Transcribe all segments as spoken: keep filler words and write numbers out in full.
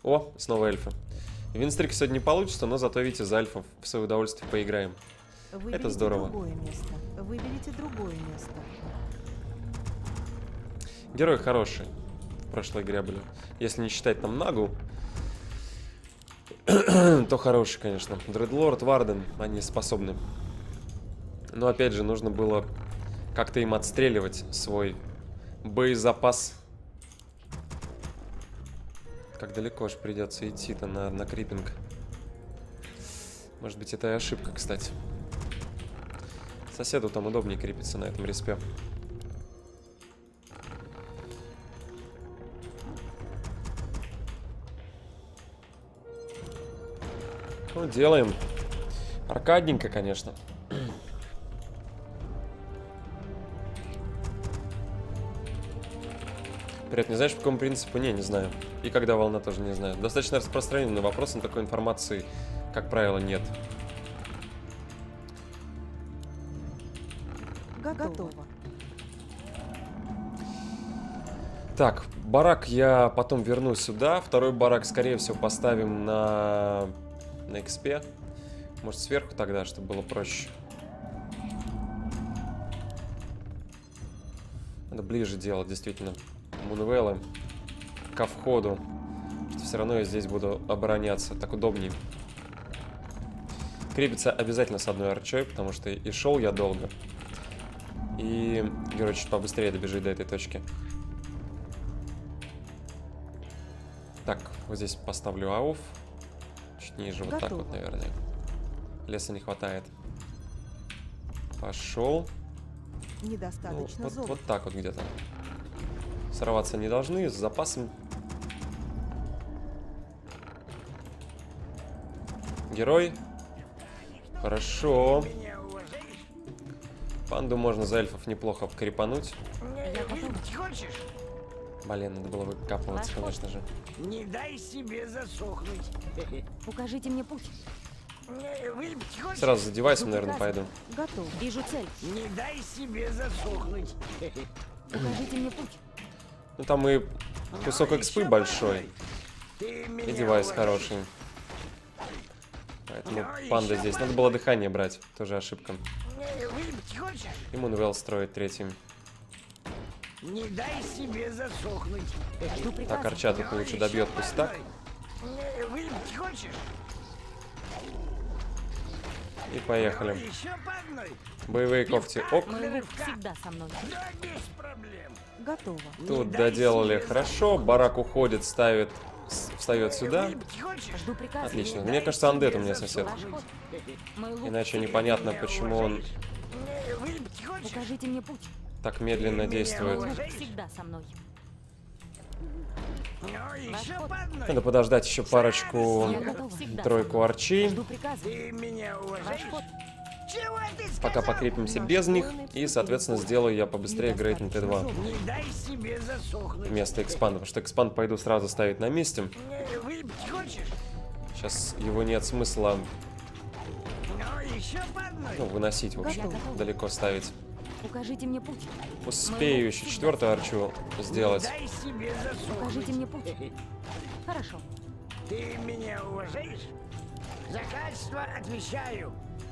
О, снова эльфы. Винстрик сегодня не получится, но зато, видите, за эльфов в свое удовольствие поиграем. Выберите Это здорово. Другое место. Выберите другое место. Герои хорошие. В прошлой игре были. Если не считать там Нагу, то хорошие, конечно. Дредлорд, Варден, они способны. Но опять же, нужно было как-то им отстреливать свой боезапас. Как далеко же придется идти-то на, на крипинг. Может быть, это и ошибка, кстати. Соседу там удобнее крепиться на этом респе. Ну, делаем. Аркадненько, конечно. Привет, не знаешь, по какому принципу? Не, не знаю. И когда волна, тоже не знаю. Достаточно распространенный вопрос, но такой информации, как правило, нет. Готово. Так, барак я потом верну сюда. Второй барак, скорее всего, поставим на, на экспе. Может, сверху тогда, чтобы было проще. Надо ближе делать, действительно. Мунвеллы ко входу. Что все равно я здесь буду обороняться. Так удобнее. Крепится обязательно с одной арчой, потому что и шел я долго. И герой чуть побыстрее добежит до этой точки. Так, вот здесь поставлю ауф. Чуть ниже, вот так вот, наверное. Леса не хватает. Пошел. Недостаточно Ну, вот, золота. вот так вот где-то. Сорваться не должны, с запасом. Герой. Хорошо. Панду можно за эльфов неплохо обкрепануть. Блин, надо было выкапываться, конечно же. Не дай себе засохнуть. Укажите мне путь. Сразу за девайсом, наверное, пойду. Готов. Вижу цель. Не дай себе засохнуть. Укажите мне путь. Ну там и кусок экспы большой. И девайс хороший. Поэтому панда здесь. Надо было дыхание брать. Тоже ошибка. И Мунвелл строить третьим. Не дай себе засохнуть. Так, арча тут лучше добьет, пусть так. Выпить хочешь? И поехали. Еще по одной? Боевые когти. Ок. Мой лук всегда со мной. Да, без проблем. Готово. Тут доделали хорошо. Барак уходит, ставит, встает сюда. Выпить хочешь? Жду приказа. Отлично. Мне кажется, андет у меня сосед. Ваш ход. Мой лук Иначе непонятно, почему он Выпить хочешь? Укажите мне путь. так медленно действует. Мой лук всегда со мной. Ну, еще по одной. Надо подождать еще парочку, Я готова. Всегда тройку со мной. арчи. Жду приказа. Ты меня Ваш уважаешь? ход. Чего ты Пока сказал? покрепимся без них. И, соответственно, сделаю я побыстрее грейд на Т два. Не дай себе засохнуть. Вместо экспанда. Потому что экспанд пойду сразу ставить на месте. Выпить хочешь? Сейчас его нет смысла, Ну, еще по одной. ну, выносить, в общем. Далеко ставить. Укажите мне путь. Успею еще четвертую арчу сделать. Дай себе засохнуть. Укажите мне путь. Хорошо. Ты меня уважаешь? За качество отвечаю.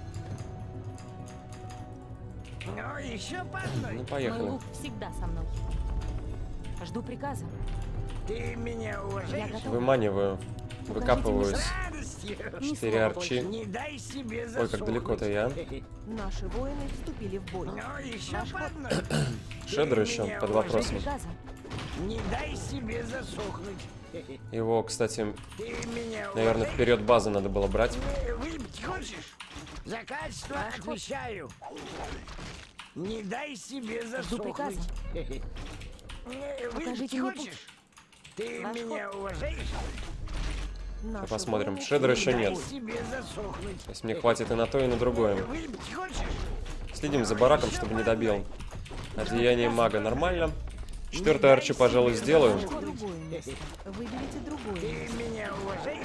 Ну, еще по одной. Ну, Мой поехали. лук всегда со мной. Жду приказа. Ты меня Я уважаешь? готова. Выманиваю. Выкапываюсь. С радостью. Ни Четыре слова арчи. больше. Не дай себе Ой, засохнуть. как далеко-то я. Наши воины вступили в бой. Ну, еще Ваш по ход. одной. Шедр еще под Жду вопросом. приказа. Не дай себе засохнуть. Его, кстати, Ты меня наверное, уважаешь? вперед базы надо было брать. Выпить хочешь? За качество отвечаю. Не дай себе засохнуть. приказа. Выпить Укажите мне путь. хочешь? Ты Ваш меня уважаешь? Наши Посмотрим. воины Шедра еще Дай нет. себе засохнуть. То есть мне хватит и на то, и на другое. Выпить хочешь? Следим за бараком, чтобы не добил. Одеяние мага нормально. Четвертую арчу, пожалуй, сделаю. Выберите другое место. Выберите другое Ты место. меня уважаешь?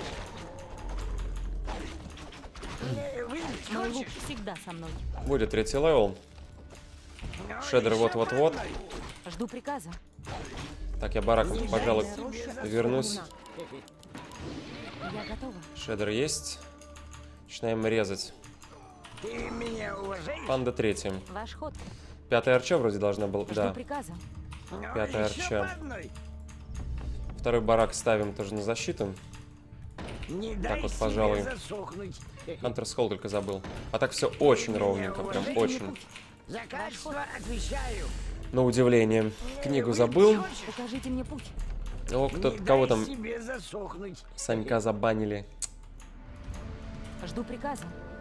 Выпить Мой лук хочешь? всегда со мной. Будет третий левел. Ну, Шедер еще вот-вот-вот. по одной. Жду приказа. Так, я барак, пожалуй, Роща вернусь. отстранена. Я готова. Шедер есть. Начинаем резать. Ты меня уважаешь? Панда третья. Ваш ход. Пятая арча вроде должна была. Жду Да. приказа. Ну, Пятая еще арча. по одной. Второй барак ставим тоже на защиту. Не Так дай вот, себе пожалуй. засохнуть. Хантерс Холл только забыл. А так все очень ровненько, прям очень. За качество отвечаю. На удивление. Книгу забыл. Покажите мне путь. О, кто, Не кого дай там себе засохнуть. Санька забанили. Жду приказа.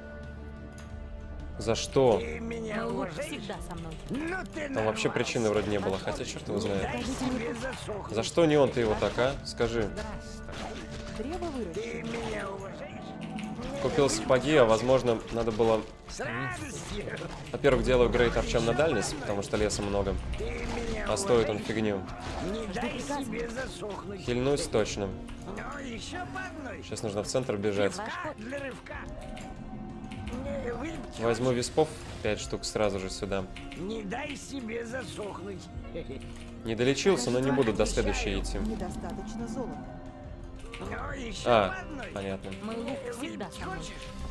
За что? Ты меня Мой лук уважаешь? всегда со мной. Ну ты Там вообще нарвался. причины вроде не было. Хотя черт его Не знает. дай себе засохнуть. За что не он-то его так, а? Скажи. Древо выращено. Ты меня уважаешь? Купил сапоги, а возможно надо было... С радостью. Во-первых, делаю грейд арчам на дальность, потому что леса много. Ты меня А стоит он уважаешь? фигню. Не дай приказа. себе засохнуть. Хильнусь точно. Ну, еще по одной. Сейчас нужно в центр бежать. Ваш ход. Для рывка. Не, выпьешь? Возьму виспов, пять штук сразу же сюда. Не дай себе засохнуть. Не долечился, но не буду до следующей идти. Недостаточно золота. Ну, еще А, по одной. понятно. Мой лук всегда Выпить со мной. хочешь?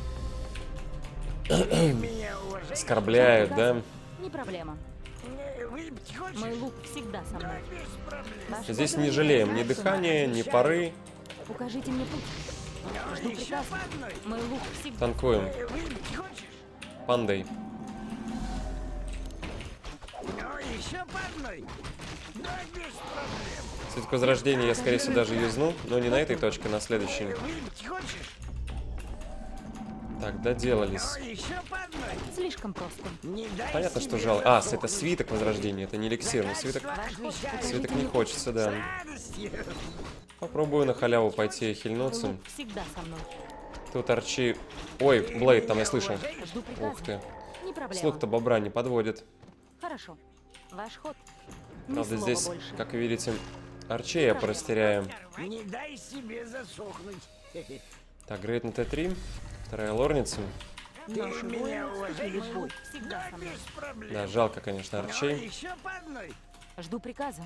Ты меня уважаешь? Оскорбляют, да? Не проблема. Не, выпить хочешь? Мой лук всегда со Да, мной. без проблем. Ваш Здесь ход. не жалеем ни дыхания, ни пары. Покажите мне путь. Ну, Жду еще приказа. по одной. Мой лук всегда. Танкуем. Э, Выпить хочешь? Пандой. Ну, еще по одной. Да, без проблем. Цветок возрождения я, скорее всего, даже юзну, но не на этой точке, на следующей. Э, Выпить хочешь? Так, доделались. Ну, еще по одной. Слишком просто. Не дай Понятно, что себе жал. А, засохнуть. это свиток возрождения, это не эликсир. Но свиток, свиток не хочется, да. С радостью. Попробую на халяву пойти Мой хильнуться. лук всегда со мной. Тут арчи... Ой, Блейд, там я слышал. Жду приказа. Ух ты. Не проблема. Слух-то бобра не подводит. Хорошо. Ваш ход. Ни Правда, слова здесь, больше. как вы видите, арчей я порастеряю. Не дай себе засохнуть. Так, грейд на Т три. Вторая лорница. Ты Наши меня воины вступили в уважаешь? бой. Всегда Да, со мной. без проблем. Да, жалко, конечно, Ну, арчей. еще по одной. Жду приказа.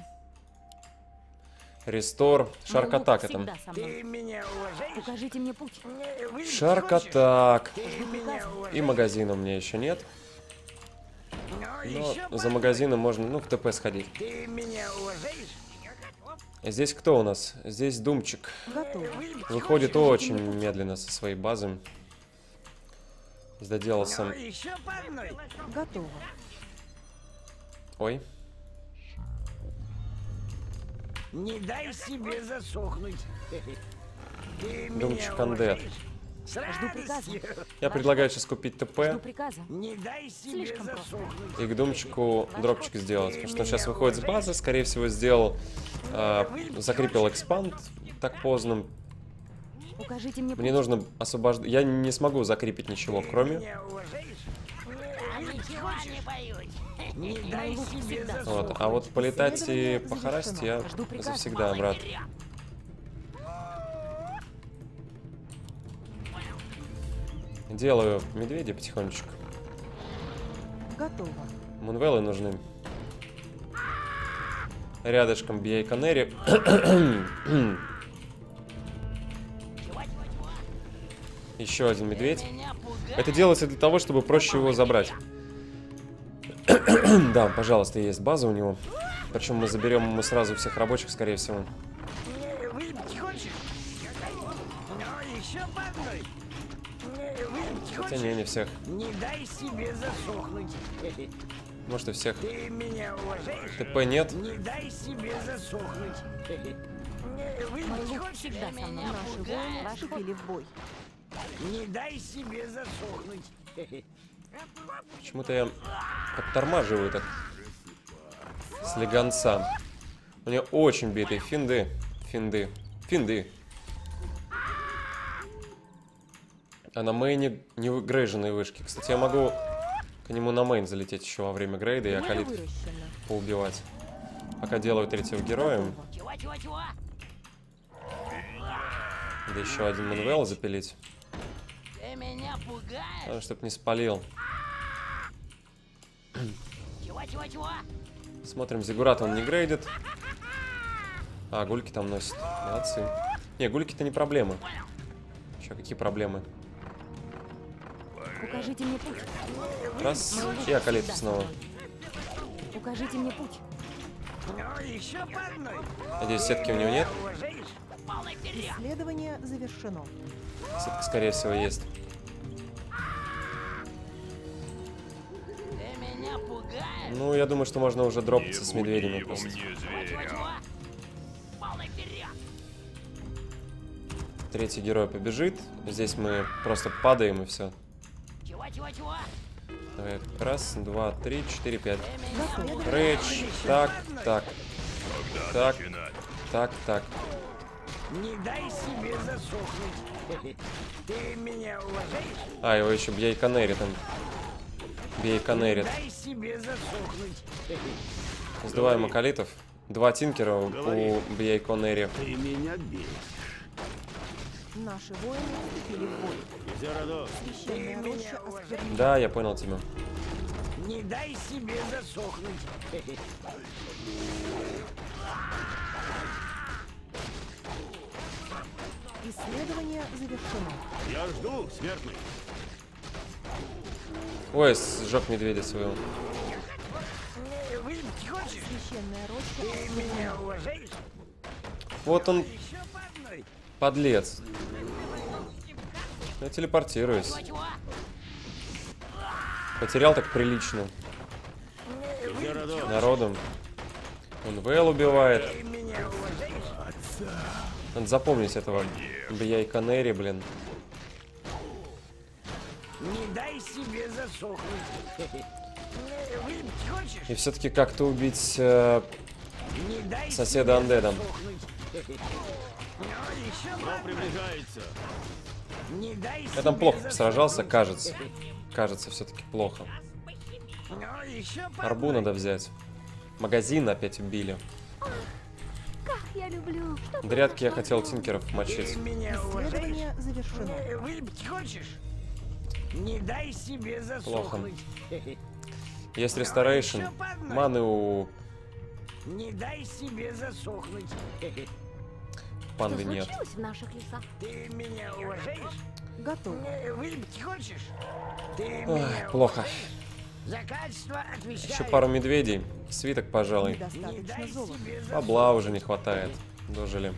Рестор. Мой Шарк-атак лук это. всегда со мной. Ты меня уважаешь? Покажите мне путь. Не, выпить хочешь? Шарк-атак. Ты меня уважаешь? И магазина у меня еще нет. Ну, Но еще по за одной. магазином можно, ну, в ТП сходить. Ты меня уважаешь? Здесь кто у нас? Здесь Думчик. Готово. Выпить Выходит хочешь? очень медленно со своей базы. Доделался. Ну, еще по одной. Готово. Ой. Не дай себе засохнуть. Ты Думчик меня Андет. уважаешь? С Жду приказа. радостью. Я предлагаю сейчас купить Жду ТП приказа. Не дай себе Слишком просто. засохнуть. и к Думчику дропчик сделать. Потому что он сейчас выходит с базы, скорее всего, сделал... а, закрепил экспанд так поздно. Покажите мне Мне путь. нужно освобождать... Я не смогу закрепить ничего, кроме... Меня уважаешь? Ничего не боюсь. Не дай лук себе всегда засохнуть. Вот. А вот полетать и Исследование похарасить я Жду приказа. завсегда, брат. Делаю медведя потихонечку. Готово. Мунвеллы нужны. Рядышком Бей Канери. Еще один медведь. Это делается для того, чтобы проще его забрать. Да, пожалуйста, есть база у него. Причем мы заберем ему сразу всех рабочих, скорее всего. Не, выпить хочешь? Ну, еще по одной. Не, выпить Хотя хочешь? не, не всех. Не дай себе засохнуть. Может и всех. Ты меня уважаешь? ТП нет. Не дай себе засохнуть. Не, Мой выпить лук хочешь? всегда со мной. Наши воины Ваш ход. вступили в бой. Не дай себе засохнуть. Почему-то я подтормаживаю так. Слегонца. У него очень битые финды. Финды. Финды. А на мейне не вы- грейженные вышки. Кстати, я могу к нему на мейн залететь еще во время грейда и Древо Акалит выращено. поубивать. Пока делаю третьего героя. Готово. Да еще один Манвел запилить. Главное, чтоб не спалил. Смотрим, Зиггурат он не грейдит. А, гульки там носят. Молодцы. Не, гульки-то не проблема. Еще какие проблемы? Укажите мне путь. Раз, и околит снова. Укажите мне путь. Ну, еще по одной. Надеюсь, сетки у него нет. Уважаешь? Полный вперед. Исследование завершено. Сетка, скорее всего, есть. Ты меня пугаешь. Ну, я думаю, что можно уже дропаться с медведями просто. Чего-чего? Полный вперед. Третий герой побежит. Здесь мы просто падаем и все. Чего-чего-чего? Давай. Раз, два, три, четыре, пять. Готово. Рэйдж. Так, так. Так, так, так. Не дай себе засохнуть. Ты меня уважаешь? А, его еще Бьей Канери там. Бьей Канери. Дай себе засохнуть. Сдуваем околитов. Два тинкера у, у Бьей Канери. Ты меня бесишь. Наши воины вступили в бой. Зерадо, Священная роща осквернена. Да, я понял тебя. Не дай себе засохнуть. Исследование завершено. я жду, смертный. Ой, сжег медведя своего. Выпить хочешь? Священная роща Ты осквернена. меня уважаешь? Вот он, Еще по одной. подлец. Я телепортируюсь. Чего-чего? Потерял так прилично. Зерадо, Народом. Он Вэл убивает. Ты меня уважаешь? Надо запомнить этого Бьей Канери, блин. Не дай себе засохнуть. Выпить хочешь? И все-таки как-то убить э, Не дай соседа себе андедом. засохнуть. Ну, еще по кто одной. приближается? Не дай Я себе там плохо засохнуть. сражался, кажется. Кажется, все-таки плохо. Ну, еще по Арбу одной. надо взять. Магазин опять убили. Как я люблю. Что Дрядки я хотел тинкеров Ты мочить. меня уважаешь? Исследование завершено. Выпить хочешь? Не дай себе Плохо. засохнуть. Есть ресторейшн. Маны у Не дай себе засохнуть. панды нет. случилось в наших лесах? Ты меня уважаешь? Готово. Выпить хочешь? Ты Ой, меня плохо. уважаешь? За качество отвечаю. Еще пару медведей. Свиток, пожалуй. Не Недостаточно дай золота. себе засохнуть. Бабла уже не хватает. Дожили.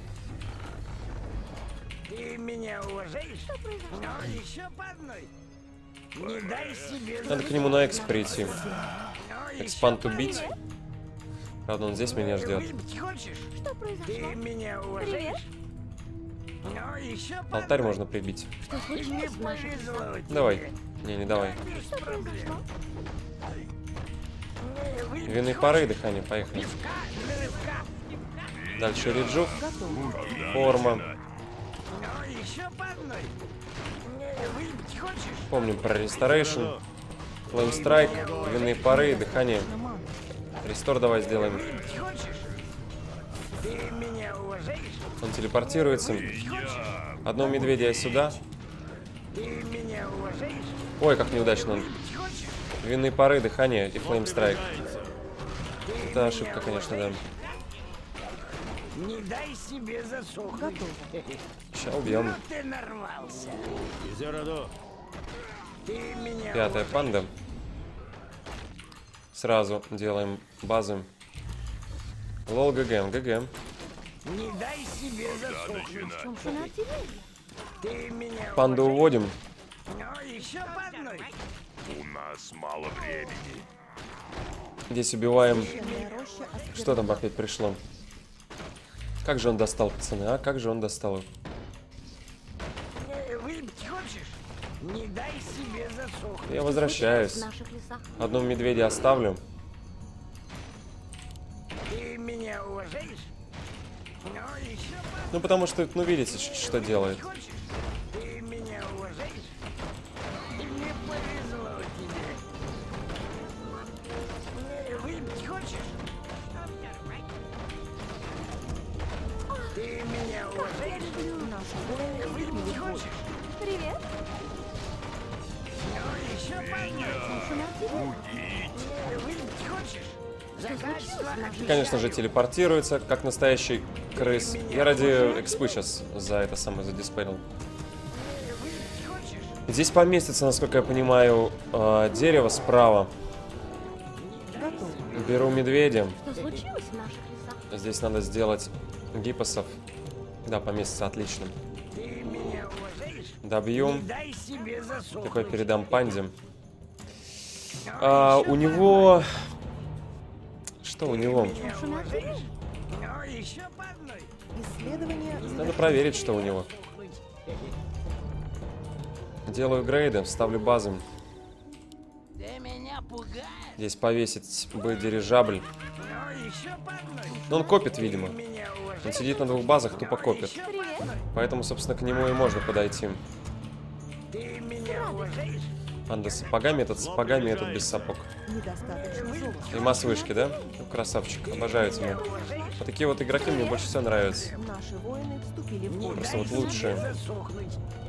Ты меня уважаешь? Ну, еще по одной. Не дай себе Надо к нему на экс прийти. Ну, Экспант еще убить. Правда, он здесь меня по- ждет. Выпить хочешь? Что произошло? Ты меня уважаешь? Ну, еще по Алтарь одной. можно прибить. Что Не случилось в наших повезло лесах? тебе. Давай. Не, не давай. Без Что проблем. произошло? Выпить Винные хочешь? пары, дыхание, поехали. Пивка для рывка. Дальше Риджук. Готово. Форма. Ну, еще по одной. Выпить хочешь? Помним про ресторейшн. Флеймстрайк. Винные пары, дыхание. Ман. Рестор давай сделаем. Выпить хочешь? Ты меня уважаешь? Он телепортируется. Одного медведя я сюда. Ты меня уважаешь? Ой, как неудачно он. Выпить хочешь? Винные пары, дыхание и флеймстрайк. Приближается. Это ошибка, конечно, да. Не дай себе засохнуть. Готово. Сейчас убьем. Ну ты нарвался. Зерадо, Ты меня Пятая панда. Сразу делаем базы. Лол ГГ, ГГ. Не дай себе засохнуть. В чем же на артиллерия? Ты меня Панду уважаешь? уводим. Ну, еще по одной. у нас мало времени. Здесь убиваем. Священная роща осквернена. Что там опять пришло? Как же он достал, пацаны, а? Как же он достал их? Выпить хочешь? Не дай себе засохнуть. Я возвращаюсь. В наших лесах? Одного медведя оставлю. Ты меня уважаешь? Ну, еще по Ну, потому что, ну, видите, ш- что делает. хочешь? Ты меня уважаешь? Не повезло тебе. Выпить хочешь? Ты меня уважаешь? Наши воины Выпить вступили в бой. хочешь? Привет. Ну, еще по одной. В чем же на артиллерия? Выпить хочешь? Конечно же, телепортируется, как настоящий крыс. Я ради экспы сейчас за это самое задиспелил. Здесь поместится, насколько я понимаю, э, дерево справа. Готово. Беру медведя. Что случилось в наших лесах? Здесь надо сделать гипосов. Да, поместится, отлично. Добью. Дай себе засохнуть. Такой передам панде. А, у него... Что у него? Шумят деревья. Ну, еще по одной. Исследование Надо завершено. проверить, что у него. Делаю грейды, ставлю базы. Ты меня пугаешь. Здесь повесить бы дирижабль. Ну, еще по одной. Но он копит, видимо. Меня уважаешь. Он сидит на двух базах, тупо копит. Поэтому, собственно, к нему и можно подойти. Ты меня уважаешь. Панда с сапогами, этот с сапогами, этот без сапог. Недостаточно золота. И масс вышки, да? Ну, красавчик, обожаю тебя. Вот такие вот игроки мне больше всего нравятся. Наши воины вступили в бой. Просто вот лучшие. Засохнуть.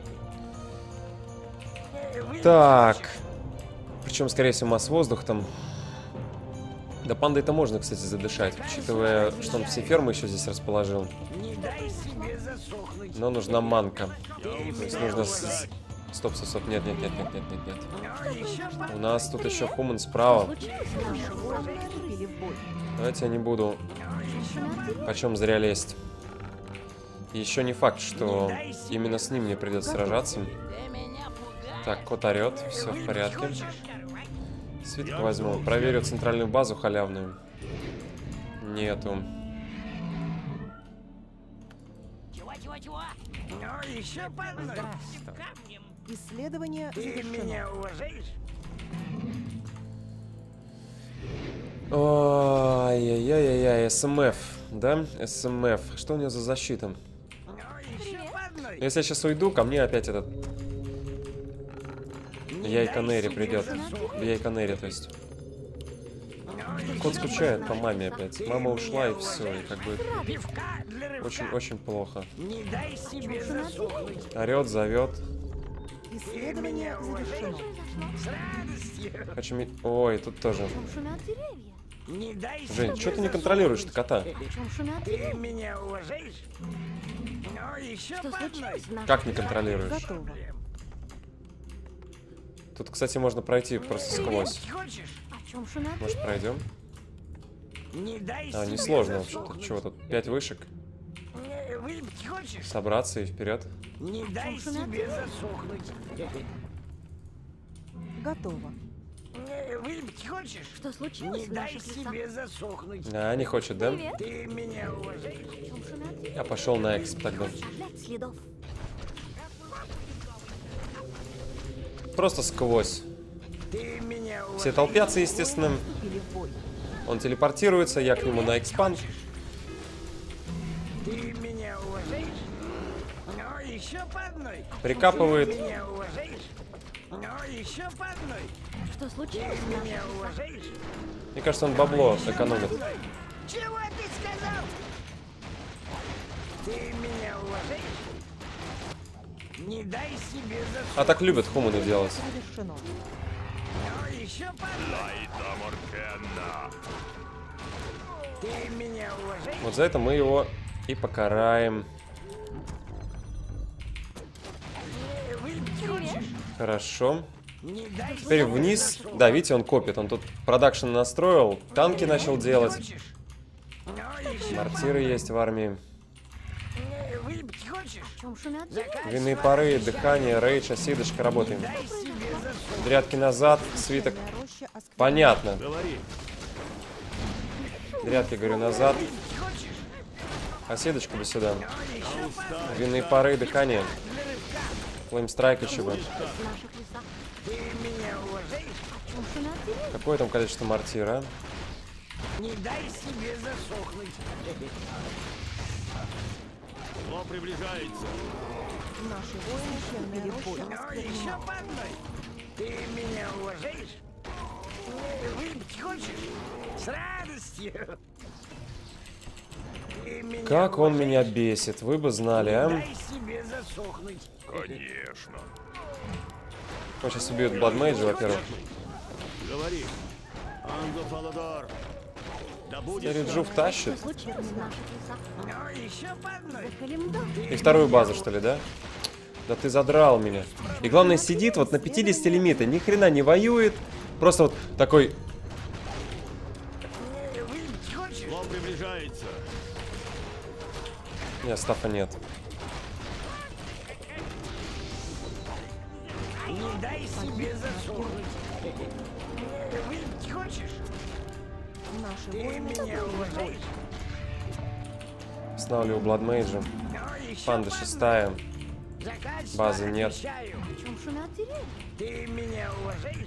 Так. Причем, скорее всего, масс воздух там. Да, пандой это можно, кстати, задышать, учитывая, что он все фермы еще здесь расположил. Не дай себе засохнуть. Но нужна манка. То есть нужно... с- Стоп, стоп, стоп, нет, нет, нет, нет, нет, нет, нет. Ну, еще по У нас тут еще хуман справа. Наши воины вступили в бой. Давайте я не буду почем зря лезть. Еще не факт, что именно с ним мне придется сражаться. Так, кот орет, все в порядке. Свиток возьму. Проверю центральную базу халявную. Нету. Чего-чего-чего? Ну, еще по одной. Исследование Ты завершено. меня уважаешь? Ой-яй-яй-яй, СМФ, да? СМФ. Что у него за защита? Ну, еще по одной. Если я сейчас уйду, ко мне опять этот... Яйканери придет. Яйканери, то есть. Кот скучает по маме опять. Мама ушла и все, и как бы Пивка для рыбка. очень-очень плохо. Не дай себе засохнуть. Орет, зовет. Исследование завершено. С радостью. Хочу ми- Ой, тут тоже. Чем шумят деревья? Не дай Жень, себе что ты не контролируешь-то кота? Чем шумят Ты деревья? меня уважаешь? Ну, еще Что по одной. случилось в наших Как не контролируешь? Готово. Тут, кстати, можно пройти просто сквозь. Выпить хочешь? О чем шумят Может, деревья? пройдем? Не дай А, себе несложно, в засохнуть. общем-то. Чего тут? Пять вышек. Не, Выпить хочешь? Собраться и вперед. Не дай себе засохнуть. Готово. Не, Выпить хочешь? Что случилось Не в дай наших лесах? себе засохнуть. А, не хочет, да? Привет. Ты меня уважаешь? О чем шумят деревья? Я пошел на эксп тогда. Оставлять следов. Просто сквозь. Ты меня уважаешь? Все толпятся, естественно. Вступили в бой. Он телепортируется, я к нему на экспанд. Ты меня уважаешь? Ну, еще по одной. Прикапывает. Ты меня уважаешь? Ну, еще по одной. Что случилось Ты в наших меня лесах? уважаешь? Мне кажется, он бабло экономит. Чего ты сказал? Ты меня уважаешь? Не дай себе засохнуть. А так любят хуманы делать. Завершено. Ну, еще по одной. Ты меня уважаешь? Вот за это мы его и покараем. Не, Выпить хочешь? Хорошо. Не дай Теперь себе вниз. засохнуть. Да, видите, он копит. Он тут продакшн настроил. Танки начал делать. Хочешь? Ну, еще Мортиры есть в армии. Не, Выпить хочешь? О чем шумят деревья? Винные пары, дыхание, рейдж, осидочка. Работаем. Дай себе засохнуть. Дрядки назад, свиток. Черная роща осквернена. Понятно. Говори. Дрядки, говорю, назад. Хочешь? Оседочку бы сюда. Еще по Винные пары, дыхание. Флеймстрайк еще бы. В наших лесах. Ты меня уважаешь? О чем шумят деревья? Какое там количество мортира? Не дай себе засохнуть. Зло приближается. Наши воины вступили в бой. Ну, еще по одной. Ты меня уважаешь? Не, Выпить хочешь? С радостью. Ты меня Как он уважаешь? меня бесит, вы бы знали, а? Дай себе засохнуть. Конечно. Он сейчас убьет Бладмейджа, во-первых. Говори. Анго Фаладор. Да будет Риджук тащит. Ну, еще по одной. И вторую базу, что ли, да? Да ты задрал меня. И главное, сидит вот на пятидесяти лимита, ни хрена не воюет. Просто вот такой... Выпить хочешь? зло приближается. Нет, стафа нет. Не дай себе засунуть. Выпить хочешь? Наши Ты воины меня готовы к бою. уважаешь? Останавливаю Бладмейджа. Ну, еще Панда по одной. шестая. Закачка, Базы нет. обещаю. Чем шумят деревья? Ты меня уважаешь?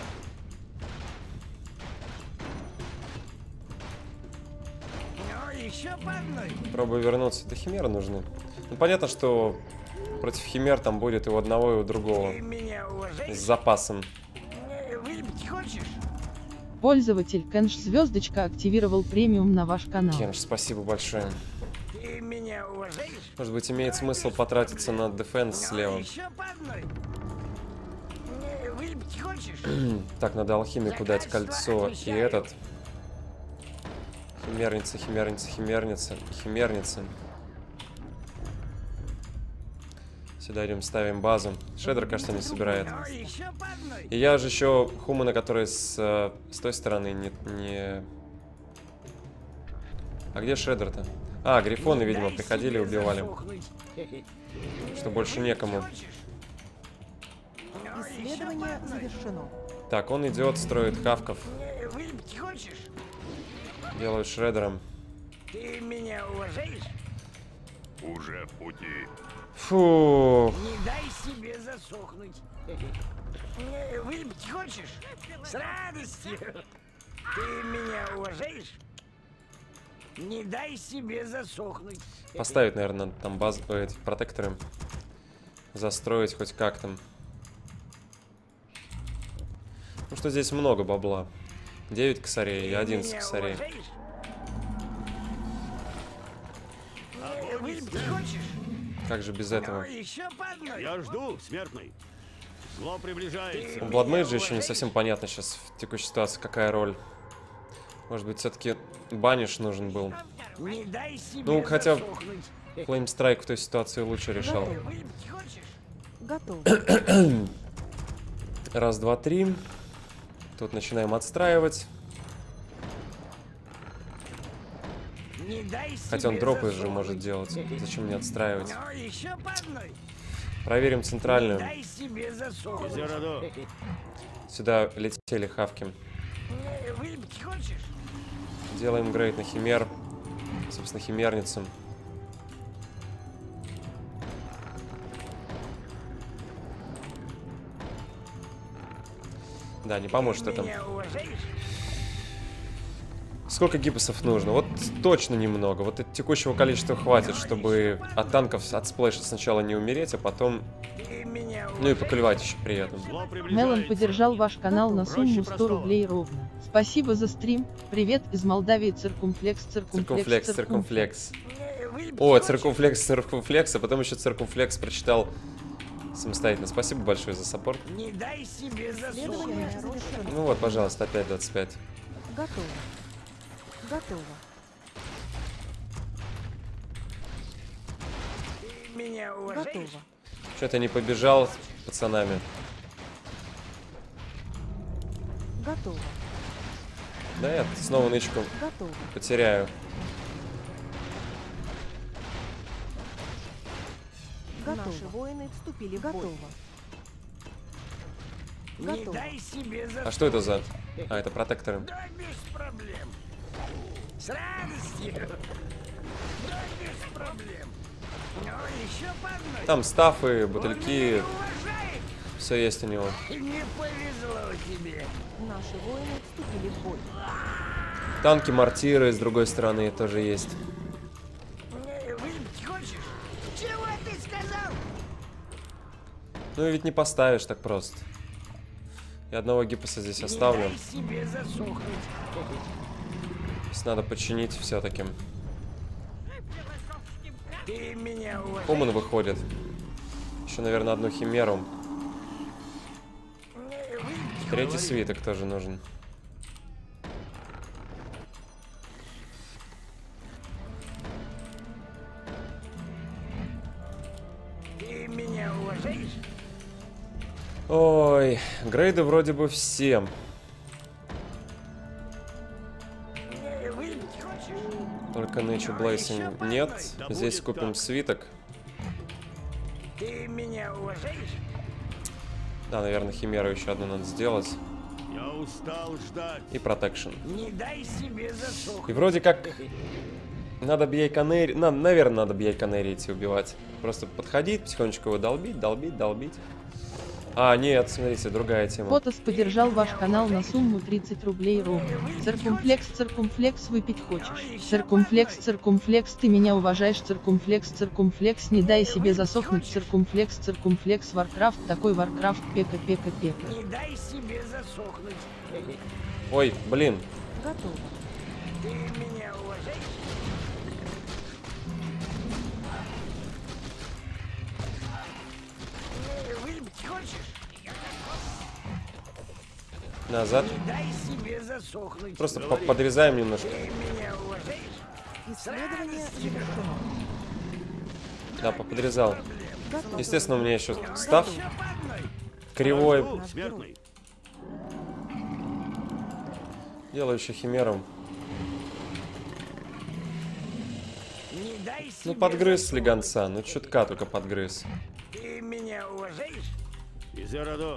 Ну, еще по одной. Пробую вернуться. Это химеры нужны. Ну, понятно, что против химер там будет и у одного, и у другого. Ты меня С уважаешь? запасом. Выпить хочешь? Пользователь Кенш звездочка активировал премиум на ваш канал. Кенш, спасибо большое. Ты меня уважаешь? Может быть, имеет смысл потратиться на дефенс Ну, слева. еще по одной. Выпить хочешь? Так, надо алхимику дать кольцо и этот. Химерница, химерница, химерница, химерница. Сюда идем, ставим базу. Шредер, кажется, не собирает. Ну, еще по одной. И я же еще Хумана, который с, э, с той стороны не, не... А где Шредер-то? А, грифоны, видимо, Дай приходили и себе убивали. засохнуть. Что больше некому. Хочешь? Ну, еще по Исследование одной. завершено. Так, он идет, строит хавков. Выпить хочешь? Делают Шредером. Ты меня уважаешь? Уже в пути. Фу. Не дай себе засохнуть. Выпить хочешь? С радостью. Ты меня уважаешь? Не дай себе засохнуть. Поставить, наверное, надо там базу, э, эти протекторы. Застроить хоть как там. Ну что здесь много бабла. девять косарей и Ты одиннадцать меня косарей. уважаешь? Выпить хочешь? Как же без Ну, этого? еще по одной. Я жду, смертный. Зло приближается. У Бладмейджа еще не совсем понятно сейчас в текущей ситуации, какая роль. Может быть, все-таки баниш нужен был. Не дай себе Ну, хотя засохнуть. Флеймстрайк в той ситуации лучше решал. Выпить хочешь? Готово. Раз, два, три. Тут начинаем отстраивать. Не дай Хотя он себе дропы же засохнуть. может делать. Зачем мне отстраивать? Ну, еще по одной. Проверим Не центральную. дай себе засохнуть. Зерадо. Сюда летели хавки. Выпить хочешь? Делаем грейд на химер. Собственно, химерницу. Да, не поможет это. Меня уважаешь? Сколько гипсов нужно? Вот точно немного. Вот от текущего количества хватит, чтобы от танков, от сплэша сначала не умереть, а потом... Ты меня Ну и поклевать еще при этом. Зло Мелон приближается. поддержал ваш канал на Проще сумму сто простого. рублей ровно. Спасибо за стрим. Привет из Молдавии. Циркумфлекс, Циркумфлекс, циркумфлекс, циркумфлекс. Выпить О, хочешь? циркумфлекс, циркумфлекс, а потом еще циркумфлекс прочитал самостоятельно. Спасибо большое за саппорт. Не дай себе засохнуть. Исследование завершено. Ну вот, пожалуйста, опять двадцать пять. Готово. Готово. Ты меня уважаешь? Готово. Что-то не побежал с пацанами. Готово. Да, я снова нычку Готово. потеряю. Наши воины вступили в бой. Готово. Не Готово. дай себе засохнуть. А что это за... А, это протекторы. Да без проблем. С радостью. Да без проблем. Ну, еще по одной. Там стафы, Он меня бутыльки, уважает. все есть у него. Не повезло тебе. Наши воины вступили в бой. Танки, мортиры с другой стороны тоже есть. Выпить хочешь? Чего ты сказал? Ну и ведь не поставишь так просто. Я одного гипоса здесь оставлю. Не дай себе засохнуть. Здесь надо починить все-таки. Ты меня уважаешь? Хуман выходит. Еще, наверное, одну химеру. Выпить Третий свиток тоже нужен. уважаешь? Ой, грейды вроде бы все. Э, Выпить хочешь? Только Nature Blazing нет. Здесь купим свиток. Ты меня уважаешь? Да, наверное, химеру еще одну надо сделать. Я устал ждать. И Protection. Не дай себе засохнуть. И вроде как надо Бьей Канери... На, наверное, надо Бьей Канери идти убивать. Просто подходить, потихонечку его долбить, долбить, долбить. А, нет, смотрите, другая тема. Потас поддержал ваш канал на сумму тридцать рублей ру. Циркумфлекс, циркумфлекс, выпить хочешь? Циркумфлекс, циркумфлекс, ты меня уважаешь? Циркумфлекс, циркумфлекс, не дай себе засохнуть. Циркумфлекс, циркумфлекс, Варкрафт, такой Варкрафт, пека, пека, пека. Не дай себе засохнуть. Ой, блин. Готово. Ты меня уважаешь? Э, Выпить хочешь? Назад. Не дай себе засохнуть. Просто по- подрезаем немножко. Ты меня уважаешь? Исследование завершено. Да, подрезал. Готово. Естественно, у меня еще став Еще по одной. кривой. Жду, смертный. Делаю еще химеру. Не дай себе Ну, подгрыз засохнуть. слегонца. Ну, чутка только подгрыз. Ты меня уважаешь? Изерадо.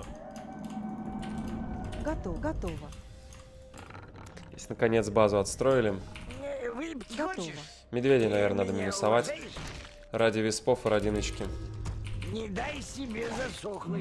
Готово. Готово. Если наконец базу отстроили. Э, Выпить Готово. хочешь? Медведей, Ты наверное, надо меня минусовать. уважаешь? Ради виспов и ради нычки. Не дай себе засохнуть.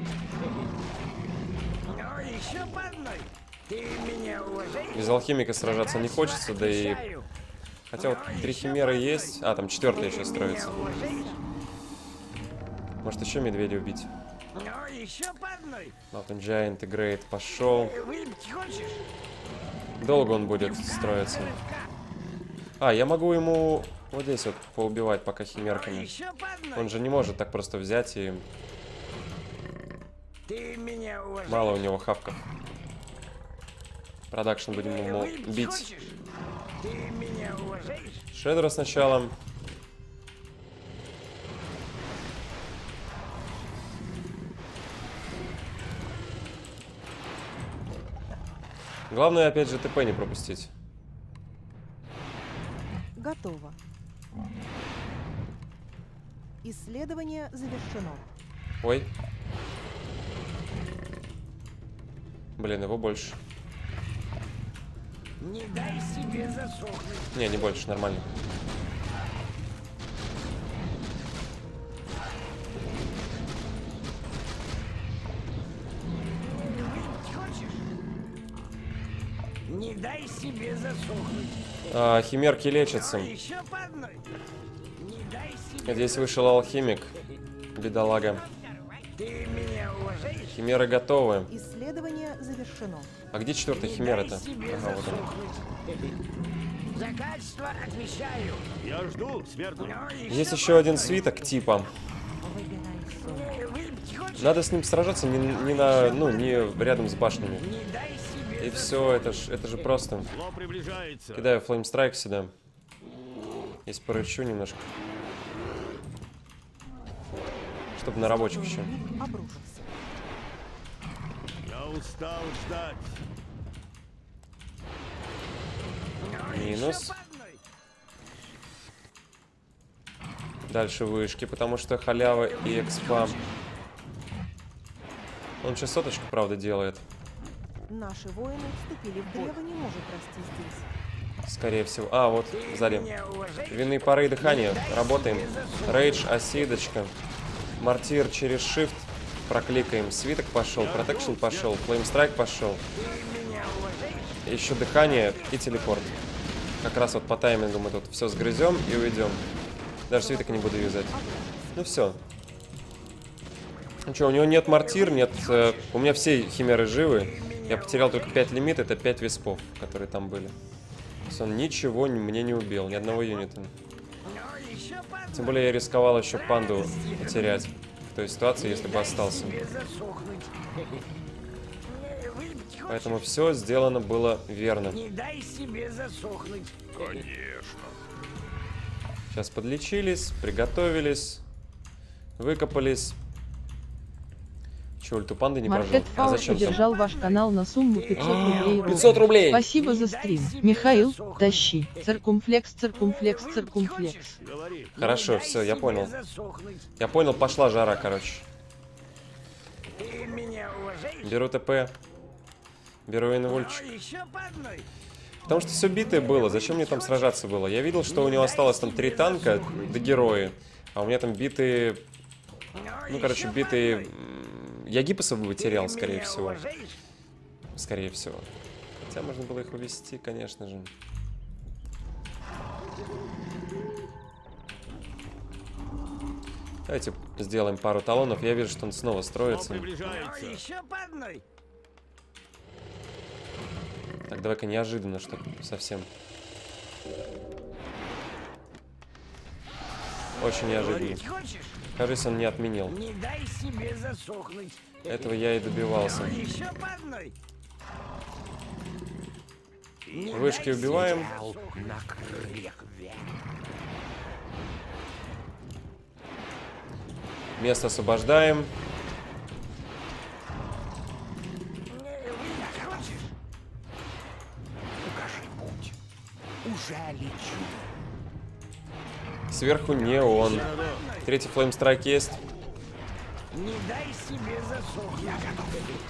Ну, еще по одной. Ты меня уважаешь? Без алхимика сражаться не хочется, да и... Отвечаю. Хотя вот три химеры есть. А, там четвертая Ты еще строится. меня уважаешь? Может еще медведя убить? Ну, еще по одной. Mountain Giant и Great пошел. Э, Выпить хочешь? Долго он будет строиться. А, я могу ему вот здесь вот поубивать пока химерками. Еще по одной. Он же не может так просто взять и... Ты меня уважаешь? Мало у него хавков. Продакшн будем Э, ему Выпить бить. хочешь? Ты меня уважаешь? Шедера сначала. Главное, опять же, ТП не пропустить. Готово. Исследование завершено. Ой. Блин, его больше. Не дай себе засохнуть. Не, не больше, нормально. Выпить хочешь? Не дай себе засохнуть. А, химерки лечатся. Еще по одной. Не дай себе. Здесь вышел алхимик. Бедолага. Ты меня уважаешь? Химеры готовы. Исследование завершено. А где четвертая Не химера-то? дай себе Ага, вот она. засохнуть. За качество отвечаю. Я жду, смертный. Ну, Есть по еще один одной. свиток типа. Э, Выпить хочешь? Надо с ним сражаться не, не на, ну, не рядом с башнями. Не дай себе И все, это ж, это же просто. Зло приближается. Кидаю Flame Strike сюда. Здесь порычу немножко. Чтобы на рабочих еще. Миг обрушился. Я устал ждать. Ну, Минус. еще по одной. Дальше вышки, потому что халява и экспа. Он сейчас соточку, правда, делает. Наши воины вступили в бой. Древо не может расти здесь. Скорее всего. А, вот, сзади. Меня уважаешь? Винные пары и дыхание. Работаем. Рейдж, осидочка. Мортир через Shift. Прокликаем. Свиток пошел, Protection пошел, Flame Strike пошел. Ты меня уважаешь? Еще дыхание и телепорт. Как раз вот по таймингу мы тут все сгрызем и уйдем. Даже свиток не буду юзать. Ну все. Ну что, у него нет мортир, нет... э, у меня все химеры живы. Я потерял только пять лимит, это пять виспов, которые там были. То есть он ничего не- мне не убил, ни одного юнита. Ну, еще по одной. Тем более я рисковал еще панду потерять в той ситуации, если бы остался. Тебе засохнуть. Э, Выпить хочешь? Поэтому все сделано было верно. Не дай себе засохнуть. Конечно. Сейчас подлечились, приготовились, выкопались. Че, ульту панды не прожил? Маркет А Фауст зачем там? поддержал ваш канал на сумму пятьсот рублей. Ру. пятьсот рублей! Спасибо за стрим. Михаил, тащи. Циркумфлекс, циркумфлекс, циркумфлекс. Говори. Хорошо, все, я понял. Я понял, пошла жара, короче. Ты меня уважаешь? Беру ТП. Беру инвульчик. Ну, еще по одной. Потому что все битое было. Зачем мне там сражаться было? Я видел, что у него осталось там три танка, да герои. А у меня там битые... Ну, короче, битые... м, Я гипосов бы потерял, скорее всего. Скорее всего. Хотя можно было их увести, конечно же. Давайте сделаем пару талонов. Я вижу, что он снова Он строится. приближается. Еще по одной. Так, давай-ка неожиданно, чтобы совсем. Очень неожиданно. Хочешь? Кажется, он не отменил. Не дай себе засохнуть. Этого я и добивался. Еще по одной. Вышки убиваем. На крыльях вверх. Место освобождаем. Хочешь? Покажи путь. Уже лечу. Сверху не он. Третий флеймстрайк есть. Не дай себе засохнуть. Я готов.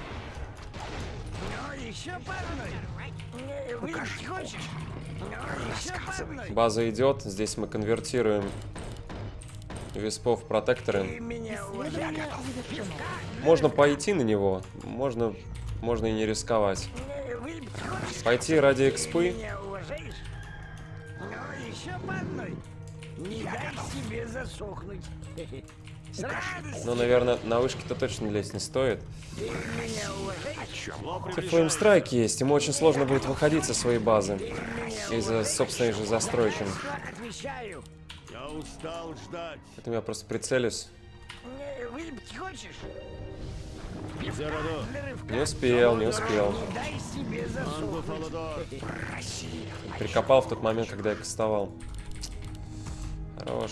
Ну, еще по одной. Выпить хочешь? Ну, еще по одной. База идет. Здесь мы конвертируем виспов в Ты протекторы. меня уважаешь? Исследование завершено. Можно пойти на него. Можно, можно и не рисковать. Выпить хочешь? Пойти ради экспы. Меня уважаешь? Ну, еще по одной. Не дай себе засохнуть. С радостью. Ну, наверное, на вышке-то точно лезть не стоит. Ты меня уважаешь? Зло Хотя приближается. флеймстрайк есть. Ему очень сложно будет выходить со своей базы. Из-за собственной же застройки. Отвечаю. Я устал ждать. Поэтому я просто прицелюсь. Выпить хочешь? Зерадо. Для рывка. Не успел, не успел. Не дай себе Ангу засохнуть. Фаладор. Прикопал в тот момент, когда я кастовал. Хорош.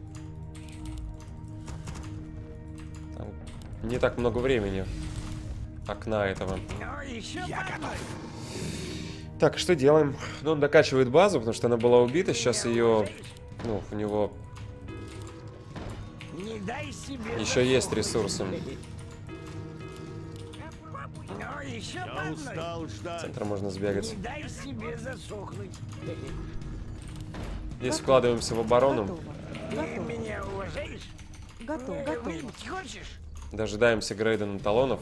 Там не так много времени. Окна этого. Ну, еще по одной. Так, что делаем? Ну, он докачивает базу, потому что она была убита. Сейчас ее... Ну, у него Не дай себе еще есть ресурсы. Ну, еще по Я одной. устал В ждать. центр можно сбегать. Не дай себе засохнуть. Здесь вкладываемся в оборону. Готово. Ты Готово. меня уважаешь? Готово. Готово. Выпить хочешь? Дожидаемся грейда на талонов.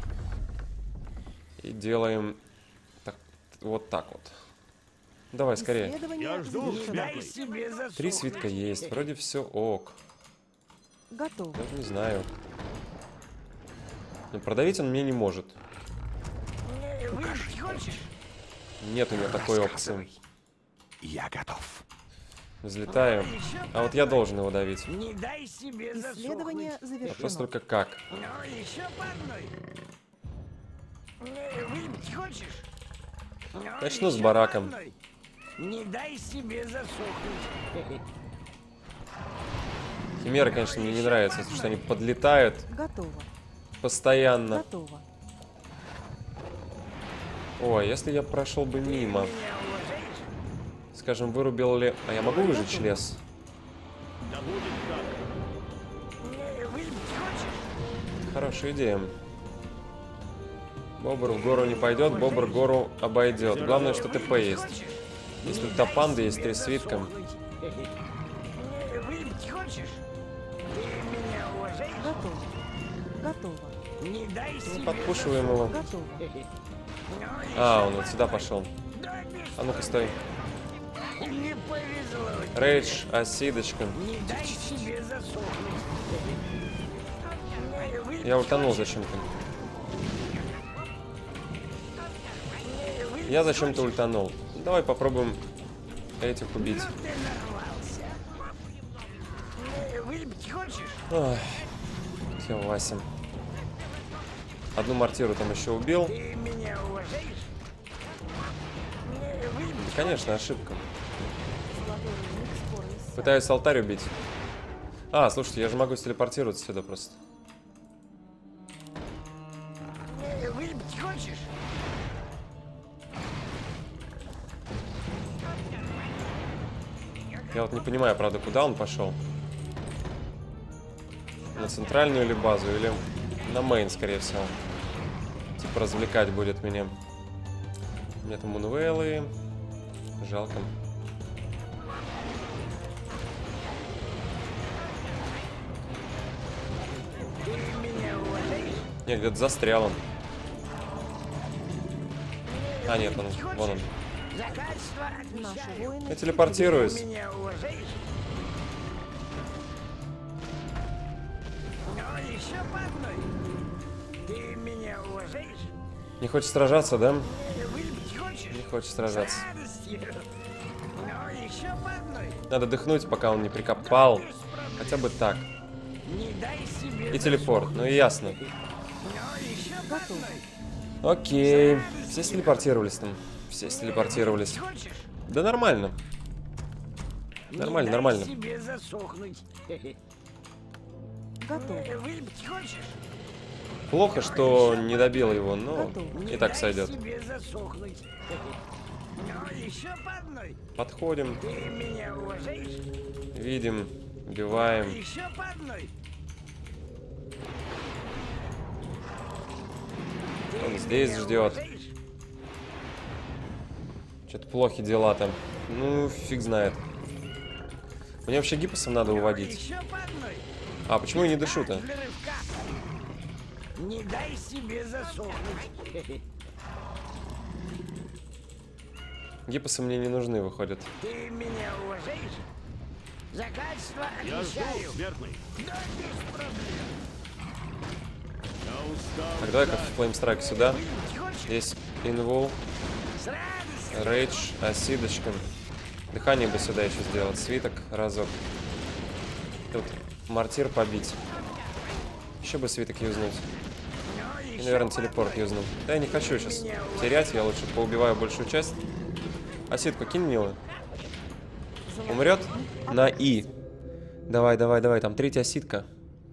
И делаем так, вот так вот. Давай, скорее. Исследование Я жду. Не завершено. дай себе засохнуть. Три свитка есть. Вроде все ок. Готово. Даже не знаю. Но продавить он мне не может. Выпить хочешь? Нет у него такой опции. Я готов. Взлетаем. А вот я должен его давить. Не дай себе Исследование засохнуть. Вопрос завершено. только как. Ну, еще по одной. Выпить хочешь? Ну, Начну с еще бараком. по одной. Не дай себе засохнуть. Химеры, конечно, мне не нравятся, потому что они подлетают Готово. постоянно. Готово. Ой, если я прошел бы мимо. Меня уважаешь? Скажем, вырубил ли... А я могу выжечь лес? Да будет так. Выпить хочешь? Хорошая идея. Бобр в гору не пойдет, Бобр гору обойдет. Главное, что ТП есть. Если у панды есть три свитка. Выпить хочешь? Ты меня уважаешь? Готово. Готово. Не дай себе Подпушиваем его. Готово. А, он вот сюда пошел. А ну-ка, стой. Не повезло. Рейдж, осидочка. Не дай себе засохнуть. Выпить Я утонул зачем-то. Я зачем-то ультанул. Давай попробуем этих убить. ты нарвался. Выпить хочешь? Ой. Все, Вася. Одну мортиру там еще убил. Ты меня уважаешь? Выпить Конечно, ошибка. Золотой рудник скоро иссякнет. Пытаюсь алтарь убить. А, слушайте, я же могу телепортироваться сюда просто. Я вот не понимаю, правда, куда он пошел. На центральную или базу, или на мейн, скорее всего. Типа развлекать будет меня. У меня там мунвейлы. Жалко. Нет, где-то застрял он. А, нет, он, вон он. Наши воины Я телепортируюсь. Меня уважаешь? Ну, еще по одной. Ты меня уважаешь? Не хочешь сражаться, да? Выпить хочешь? Не хочешь сражаться. С радостью. Ну, еще по одной. Надо дыхнуть, пока он не прикопал. Хотя бы так. Не дай себе И телепорт, ну и ясно. Ну, еще по одной. Окей. Все телепортировались там. Все телепортировались. Хочешь? Да нормально. Нормально, Не дай нормально. себе засохнуть. готовы. Выпить хочешь? Плохо, что не добил его, но Не и так дай сойдет. себе засохнуть. Ну, еще по одной. Подходим, Ты меня уважаешь? видим, убиваем. Еще по одной. Он здесь ждет. Что-то плохи дела там. Ну, фиг знает. Мне вообще гипосом надо уводить. Еще по одной. А, почему я не дышу-то? Для рывка. Не дай себе засохнуть. Гипосы мне не нужны, выходят. Ты меня уважаешь? За качество Я жду, обещаю. смертный. Да без проблем. Я устал. Так, давай-ка флеймстрайк сюда. Выпить хочешь? Здесь инвул, С радостью. рейдж, осидочка. Дыхание бы сюда еще сделать. Свиток разок. Тут мортир побить. Еще бы свиток юзнуть. И, наверное, телепорт юзнул. Да я не хочу сейчас терять, я лучше поубиваю большую часть. Осидку кинь, милый. Умрет на И. Давай, давай, давай, там третья осидка.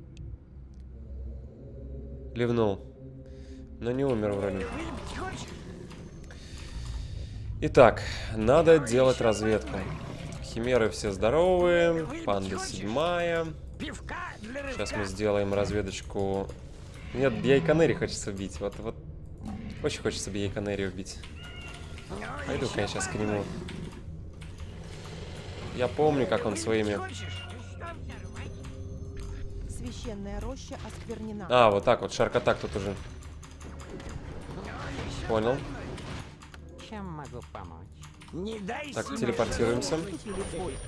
Ливнул. Но не умер вроде. Выпить хочешь? Итак, надо делать разведку. Химеры все здоровые. Панда седьмая. Пивка для рывка. Сейчас мы сделаем разведочку. Нет, Бьяйканери хочется убить. Вот, вот. Очень хочется Бьяйканери убить. Ну, Пойду-ка я сейчас к нему. Я помню, как он своими... хочешь? Священная роща осквернена. А, вот так вот, шаркотак тут уже. Понял. Чем могу помочь? Не дай Так, себе телепортируемся. Вступили в бой.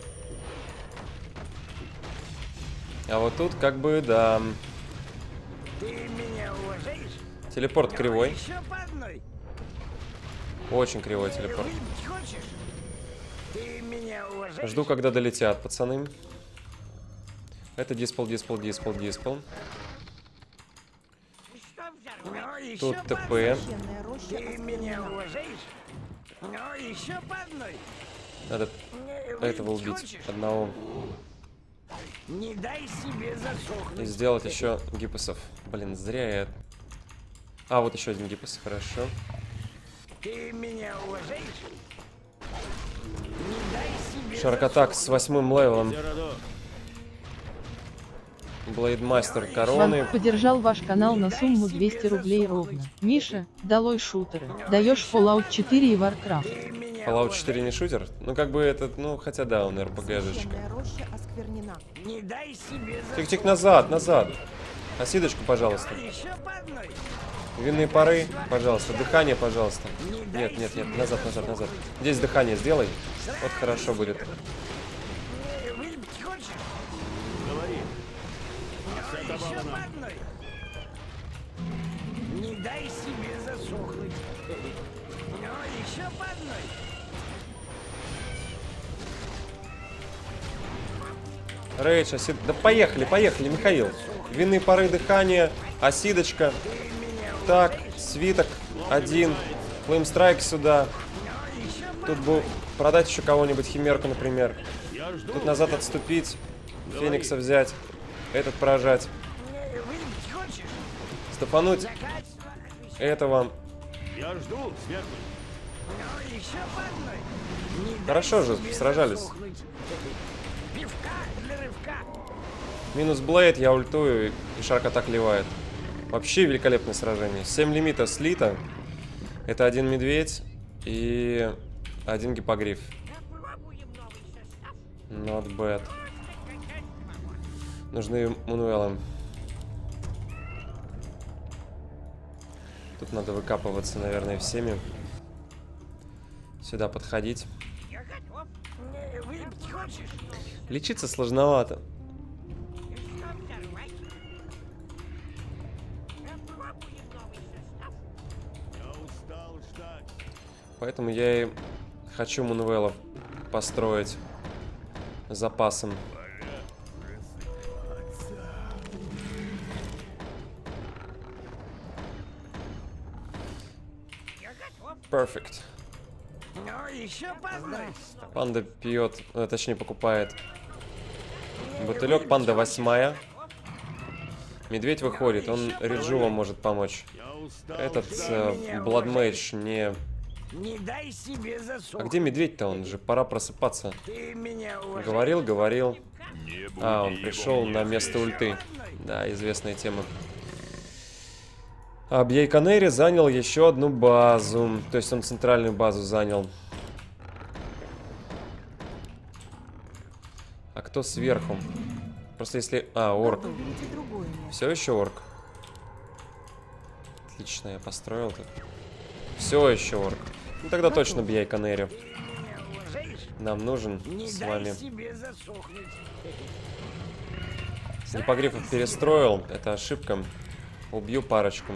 А вот тут как бы, да. Ты меня уважаешь? Телепорт кривой. Еще по одной. Очень кривой телепорт. Выпить хочешь? Ты меня уважаешь? Жду, когда долетят, пацаны. Это диспел, диспел, диспел, диспел. Ну, еще Тут по ТП. Священная роща Ты меня осквернена. уважаешь? Ну, еще по одной. Надо Выпить этого убить. хочешь? Одного. Не дай себе И засохнуть. сделать еще гипосов. Блин, зря я... А, вот еще один гипос, хорошо. Ты меня уважаешь? Не дай себе Шаркотак с восьмым левелом. Зерадо. Блейдмастер короны. Ван поддержал ваш канал на сумму двести рублей ровно. Миша, долой шутеры. Даешь Fallout четыре и Warcraft. Fallout четыре не шутер? Ну, как бы этот, ну, хотя да, он эр пи джечка. Священная роща осквернена. Не дай себе Тихо-тихо, назад, назад. Осидочку, пожалуйста. Еще по одной. Винные пары, пожалуйста. Дыхание, пожалуйста. Нет, нет, нет, назад, назад, назад. Здесь дыхание сделай. Вот хорошо будет. Выпить хочешь? Говори. Еще по одной. Не дай себе засохнуть. Ну, еще по одной. Рейдж, осид... Да поехали, поехали, Михаил. Винные пары, дыхание, осидочка. Так, свиток один. Флеймстрайк сюда. Тут бы продать еще кого-нибудь, химерку, например. Я жду. Тут назад отступить. Феникса взять. Этот прожать. Выпить хочешь? Стопануть За качество. этого. Я жду, смертный. Ну, еще по одной. Не дай Хорошо же, себе сражались. засохнуть. Пивка для рывка. Минус Блейд, я ультую, и Шарк атак ливает. Вообще великолепное сражение. семь лимита слито. Это один медведь и один гиппогриф. Not bad. Нужны мануэлы. Тут надо выкапываться, наверное, всеми. Сюда подходить. Я готов. Не, выпить хочешь? Лечиться сложновато. Я устал ждать. Поэтому я и хочу мануэлов построить с запасом. Perfect. Ну, еще по одной. Панда пьет, э, точнее покупает бутылек. Панда восьмая. Медведь выходит, он Риджува может помочь. Я устал Этот ждать. э, Бладмейдж не... Не дай себе А засохнуть. где медведь-то? Он же пора просыпаться. Ты меня уважаешь? Говорил, говорил. Не А, он буди пришел его на мне место здесь. ульты. Да, известная тема. А Бьейконери занял еще одну базу. То есть он центральную базу занял. А кто сверху? Просто если... А, орк. Готовите другое место. Все еще орк. Отлично, я построил тут. Все еще орк. Ну тогда точно Бьейконери. Меня уважаешь? Нам нужен Не с дай вами. себе засохнуть. Гиппогрифов перестроил. Это ошибка. Убью парочку.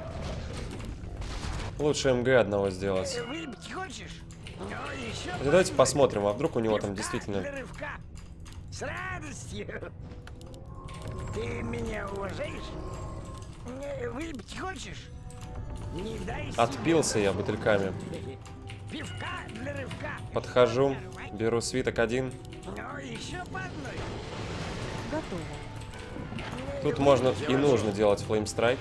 Лучше МГ одного сделать. Выпить хочешь? Ну, еще Хотя давайте посмотрим, а вдруг у него там действительно... для рывка. С радостью. Ты меня уважаешь? Не, выпить хочешь? Не дай себе Отпился я бутыльками. пивка для рывка. Подхожу, беру свиток один. Ну, еще по одной. Готово. Тут можно и нужно делать флеймстрайк.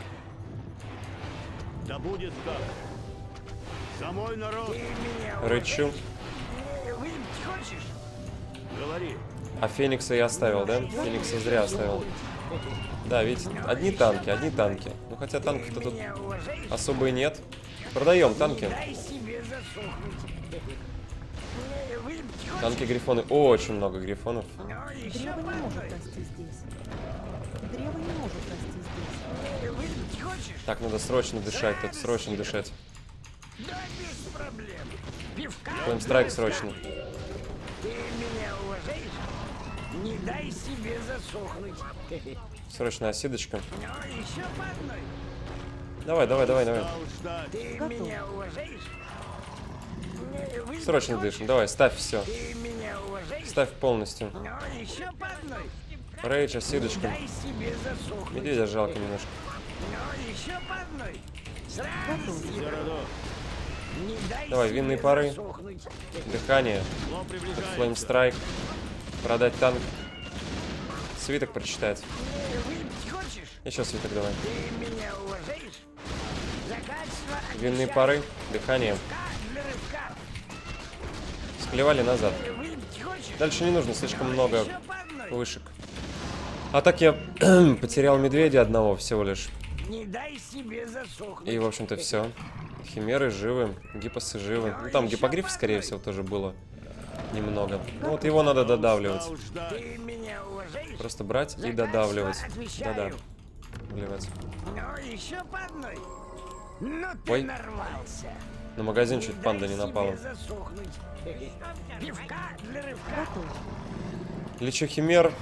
Да будет так. За мой народ. Ты меня Рычу. уважаешь? Не, выпить хочешь? Говори. А Феникса я оставил, да? Феникса зря оставил. Да, ведь одни танки, одни танки. Ну хотя танков-то тут Меня уважаешь? особо и нет. Продаем танки. Дай себе засохнуть. Не, выпить хочешь? Танки грифоны. Очень много грифонов. Ну, еще Древо по не может одной. расти здесь. Древо не может расти здесь. Не, выпить хочешь? Так, надо срочно дышать, тут срочно дышать. Да без проблем. Пивка. Флеймстрайк срочно. Ты меня уважаешь? Не дай себе засохнуть. Срочно осидочка. Ну, еще по одной. Давай, давай, давай, давай. Устал ждать. Ты Готово. меня уважаешь? Не, выпить Срочно хочешь? дышим. Давай, ставь все. Ты меня уважаешь? Ставь полностью. Ну, еще по одной. Рейдж, осидочка. Дай себе засохнуть. Медведя жалко немножко. Ну, еще по одной. С радостью. Зародо. Не дай Давай, себе винные пары. засохнуть. Дыхание. Зло приближается. Флеймстрайк. Продать танк. Свиток прочитать. Не, выпить хочешь? Еще свиток давай. Ты меня уважаешь? За качество Винные обещаю. пары. Дыхание. Пивка для рывка. Склевали назад. Не, выпить хочешь? Дальше не нужно слишком много Еще по одной. вышек. А так я потерял медведя одного всего лишь. Не дай себе засохнуть. И, в общем-то, все. Химеры живы, гипосы живы. Ну, там гиппогриф, скорее всего, тоже было немного. Ну, вот его надо додавливать. Устал ждать. Ты меня уважаешь? Просто брать За и додавливать. качество отвечаю. Да-да. Вливать. Ну, еще по одной. Ну ты Ой. нарвался. На магазин чуть Дай панда не себе напала. засохнуть. Пивка для рывка. Готово. Лечу химер.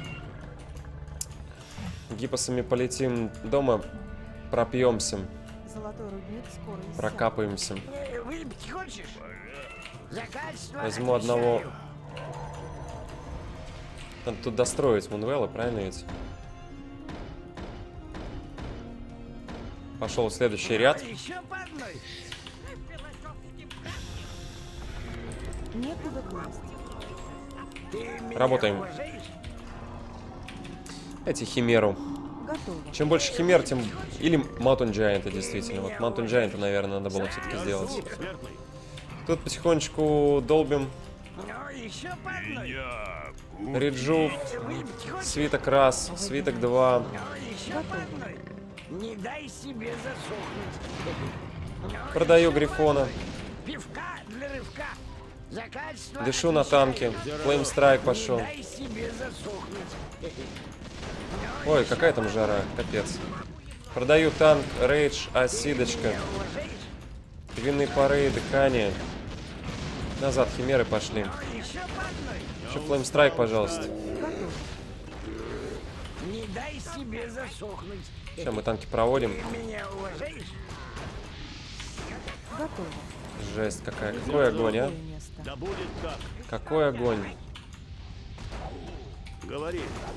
Гиппосами полетим дома. Пропьемся. Золотой рудник скоро иссякнет. Прокапаемся. Не, выпить хочешь? За качество Возьму отвечаю. одного. Надо тут достроить Мунвелла, правильно ведь? Пошел следующий ряд. Ну, еще по одной. Некуда класть. Ты меня Работаем. уважаешь? Эти химеру. Готово. Чем больше химер, тем... Или Mountain Giant, действительно. Вот Mountain Giant, наверное, надо было все-таки сделать. Смертный. Тут потихонечку долбим. Ну, еще по одной. Я Реджу. Выпить хочешь? Свиток раз, свиток два. Ну, еще по одной. Не дай себе засохнуть. Ну, Продаю еще по Грифона. одной. Пивка для рывка. За качество Дышу на отвечаю. танке. Флейм страйк пошел. Не дай себе засохнуть. Ой, какая там жара, капец. Продаю танк, рейдж, осидочка. Уважаешь? Винные пары, дыхание. Назад химеры пошли. Еще по одной. Еще флейм страйк, пожалуйста. Не дай себе засохнуть. Сейчас мы танки проводим. Ты меня уважаешь? Готово. Жесть какая. Какой огонь, а? Новое место. Да будет так. Какой огонь. Говори.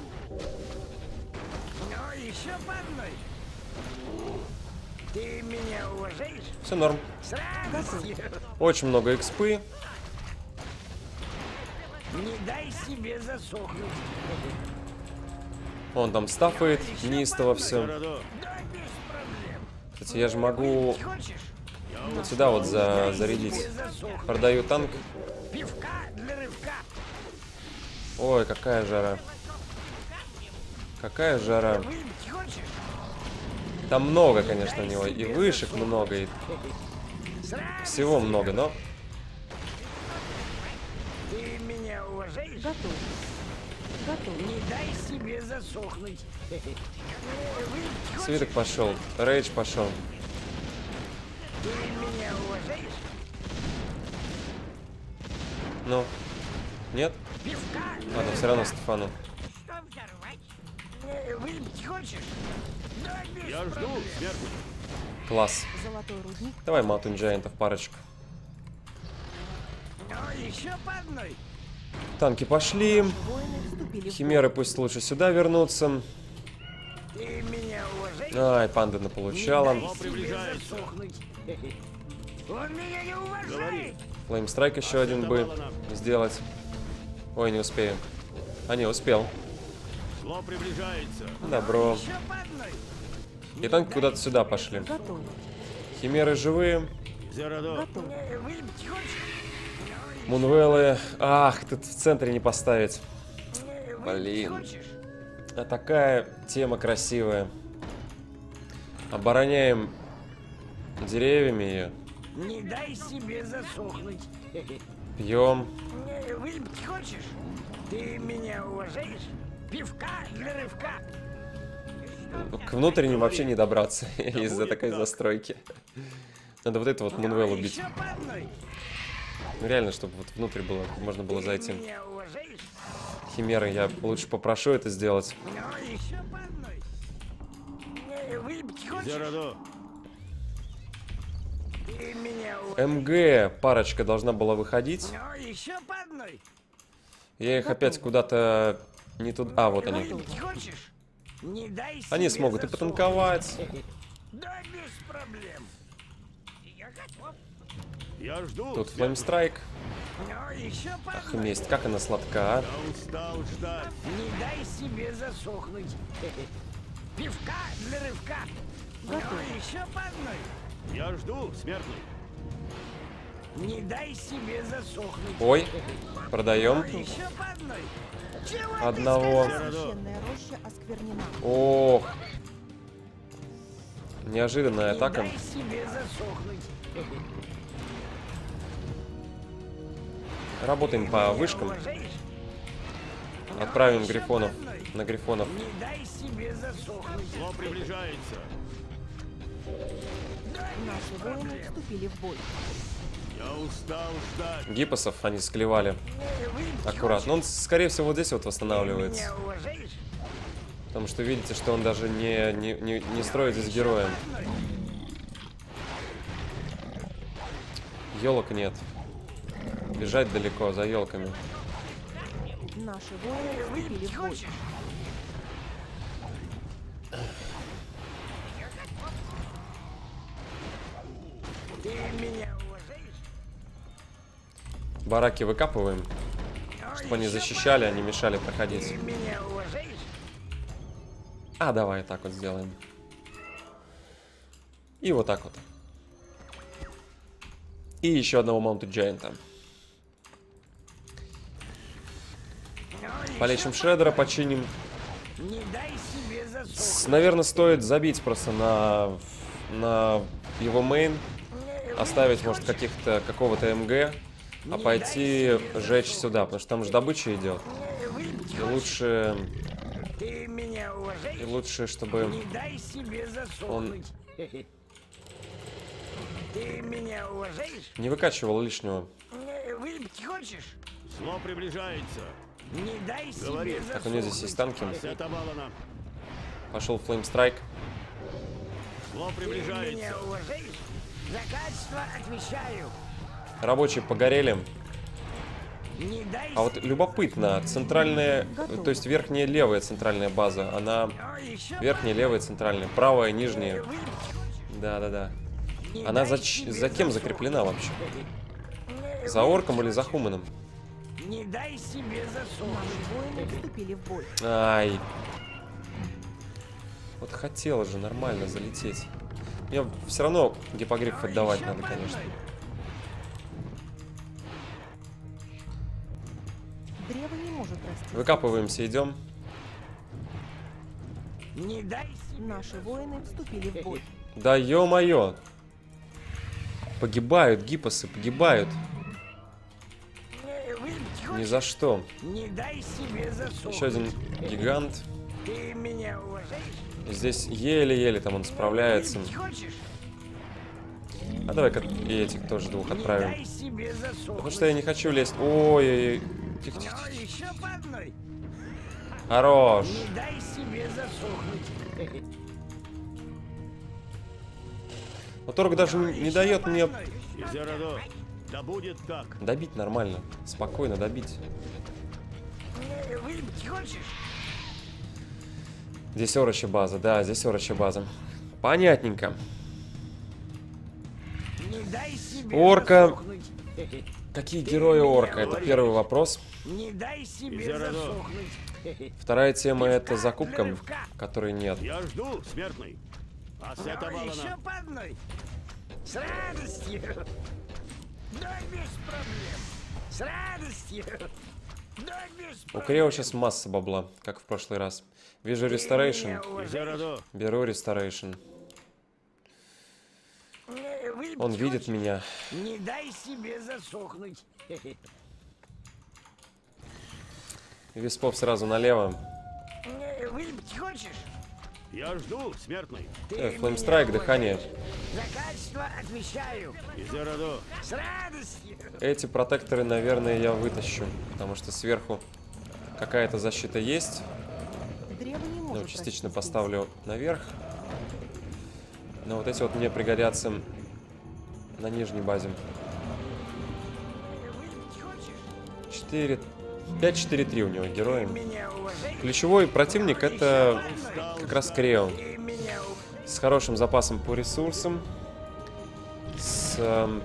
Ну, еще по одной. Ты меня уважаешь? Все норм. С радостью. Очень много экспы. Не дай себе засохнуть. Он там стафает неистово все. Городок. Да без проблем. Кстати, я же могу Хочешь? вот сюда вот за зарядить. Себе засохнуть. Продаю танк. Пивка для рывка. Ой, какая жара. Какая жара. Выпить хочешь? Там много, конечно, у него. И вышек много, и С радостью. всего много, но... Ты меня уважаешь? Готово. Готово. Не дай себе засохнуть. Выпить хочешь? Свиток пошел. Рейдж пошел. Ты меня уважаешь? Ну. Нет? Пивка. Ладно, все равно Стефану. Что взорвать? Э, Выпить хочешь? Да без Я жду, проблем. смертник. Класс. Золотой рудник. Давай Mountain Giant'ов парочку. Ну, еще по одной. Танки пошли. Воины вступили в Химеры пусть лучше сюда вернутся. Ты меня уважаешь? Ай, панда наполучала. Не дай себе приближается. засохнуть. Он меня не Говори. уважает. Флейм страйк еще один бы сделать. Ой, не успею. А, не, успел. Зло приближается. Добро. Еще по одной. И танки куда-то сюда пошли. Готово. Химеры живые. Городок. Готово. Э, Выпить хочешь? Мунвеллы. Ах, тут в центре не поставить. Э, выпить Блин. хочешь? А такая тема красивая. Обороняем деревьями ее. Не дай себе засохнуть. Пьем. Э, Выпить хочешь? Ты меня уважаешь? Пивка для рывка. К внутренним вообще не добраться из-за такой застройки. Надо вот это вот Мунвелл убить. Еще по одной. Ну, реально, чтобы вот внутрь было, можно было Ты зайти. меня уважаешь? Химеры, я лучше попрошу это сделать. Ну, еще по одной. Э, Выпить хочешь? Городок. Ты меня уважаешь? МГ парочка должна была выходить. Ну, еще по одной. Я их опять куда-то не туда. А, вот они. Выпить хочешь? Не дай Они себе смогут и засохнуть. потанковать. Да без проблем. Я готов. Я жду. Тут флеймстрайк. Ну, еще по Ах, одной. месть, как она сладка, а. Я устал ждать. Не дай себе засохнуть. Пивка для рывка. Ну, еще по одной. Я жду, смертник. Не дай себе засохнуть. Ой, продаем. Еще по одной. Чего ты Одного. Священная роща осквернена. Ох. Неожиданная Не атака. дай себе засохнуть. Работаем по вышкам. Уважаешь? Отправим Еще грифонов по одной. на грифонов. Не дай себе засохнуть. Зло приближается. Наши воины вступили в бой. Я устал ждать. Гиппосов они склевали. Выпить Аккуратно. Он, скорее всего, вот здесь вот хочешь? восстанавливается. Меня уважаешь? Потому что видите, что он даже не, не, не, не строит здесь героя. Елок нет. Бежать далеко, за елками. Наши воины вступили Выпить в бой. хочешь? Ты меня уважаешь? Бараки выкапываем, чтобы они защищали, а не мешали проходить. Ты меня уважаешь? А, давай так вот сделаем. И вот так вот. И еще одного Mounted Giant. Полечим Шреддера, починим. Не дай себе засохнуть. С- Наверное, стоит забить просто на, на его мейн. Оставить, может, каких-то какого-то МГ. А пойти жечь сюда, потому что там же добыча идет. И лучше... Ты меня уважаешь? И лучше, чтобы... Не дай себе засохнуть. Ты меня уважаешь? Не выкачивал лишнего. Выпить хочешь? Зло приближается. Не дай себе Говори. засохнуть. Так, у него здесь есть танки. Это Валана. Пошел Flame Strike. Зло Ты меня приближается. уважаешь? За качество отвечаю. Рабочие погорели. Не дай А вот любопытно, центральная, то есть верхняя левая центральная база, она себе- еще верхняя, левая, центральная, правая, нижняя. выпить хочешь? Да-да-да. Не Она дай за, себе за кем засохнуть. закреплена вообще? Не За орком выпить или за хочешь? хуманом? Не дай себе засохнуть. Наши воины вступили в бой. Ай. Вот хотела же нормально залететь. Мне все равно гипогриф отдавать надо, конечно. Древо не может расти. Выкапываемся, идем. Не дай себе Наши воины вступили в бой. Да ё-моё. Погибают гипосы, погибают. Не выпить Ни хочешь? за что. Не дай себе засохнуть. Еще один гигант. Ты меня уважаешь? И здесь еле-еле там он справляется. Выпить хочешь? А давай-ка и этих тоже двух Не отправим. дай себе засохнуть. Потому что я не хочу лезть. Ой-ой-ой. Тихо-тихо. Ну, еще по одной. Хорош. Не дай себе засохнуть. Но Торг даже не не дает мне Изерадо. Да будет так. добить нормально. Спокойно добить. Не выпить хочешь? Здесь орочья база, да, здесь орочья база. Понятненько. Не дай себе Орка. засохнуть. Какие герои орка? Это первый вопрос. Не дай себе Изерадо. засохнуть. Вторая тема это закупка, которой нет. Я жду, смертный. А с это Ну, еще Валана. по одной. С радостью. Да без проблем. С радостью. Да без У проблем. Крео сейчас масса бабла, как в прошлый раз. Вижу Restoration. Меня уважаешь? Изерадо. Беру Restoration. Не выпить Он видит хочешь? меня. Не дай себе засохнуть. Виспов сразу налево. Не выпить хочешь? Я жду, смертный. Ты Э, меня Флеймстрайк, уважаешь? дыхание. За качество отвечаю. Изерадо. С радостью. Эти протекторы, наверное, я вытащу. Потому что сверху какая-то защита есть. Древо не Ну, может частично расти здесь. поставлю наверх. Но вот эти вот мне пригодятся на нижней базе. Не выпить хочешь? четыре, пять четыре три у него герои. Меня уважаешь? Ключевой противник это как раз Крео. Ты меня у- С хорошим запасом по ресурсам. С... эм,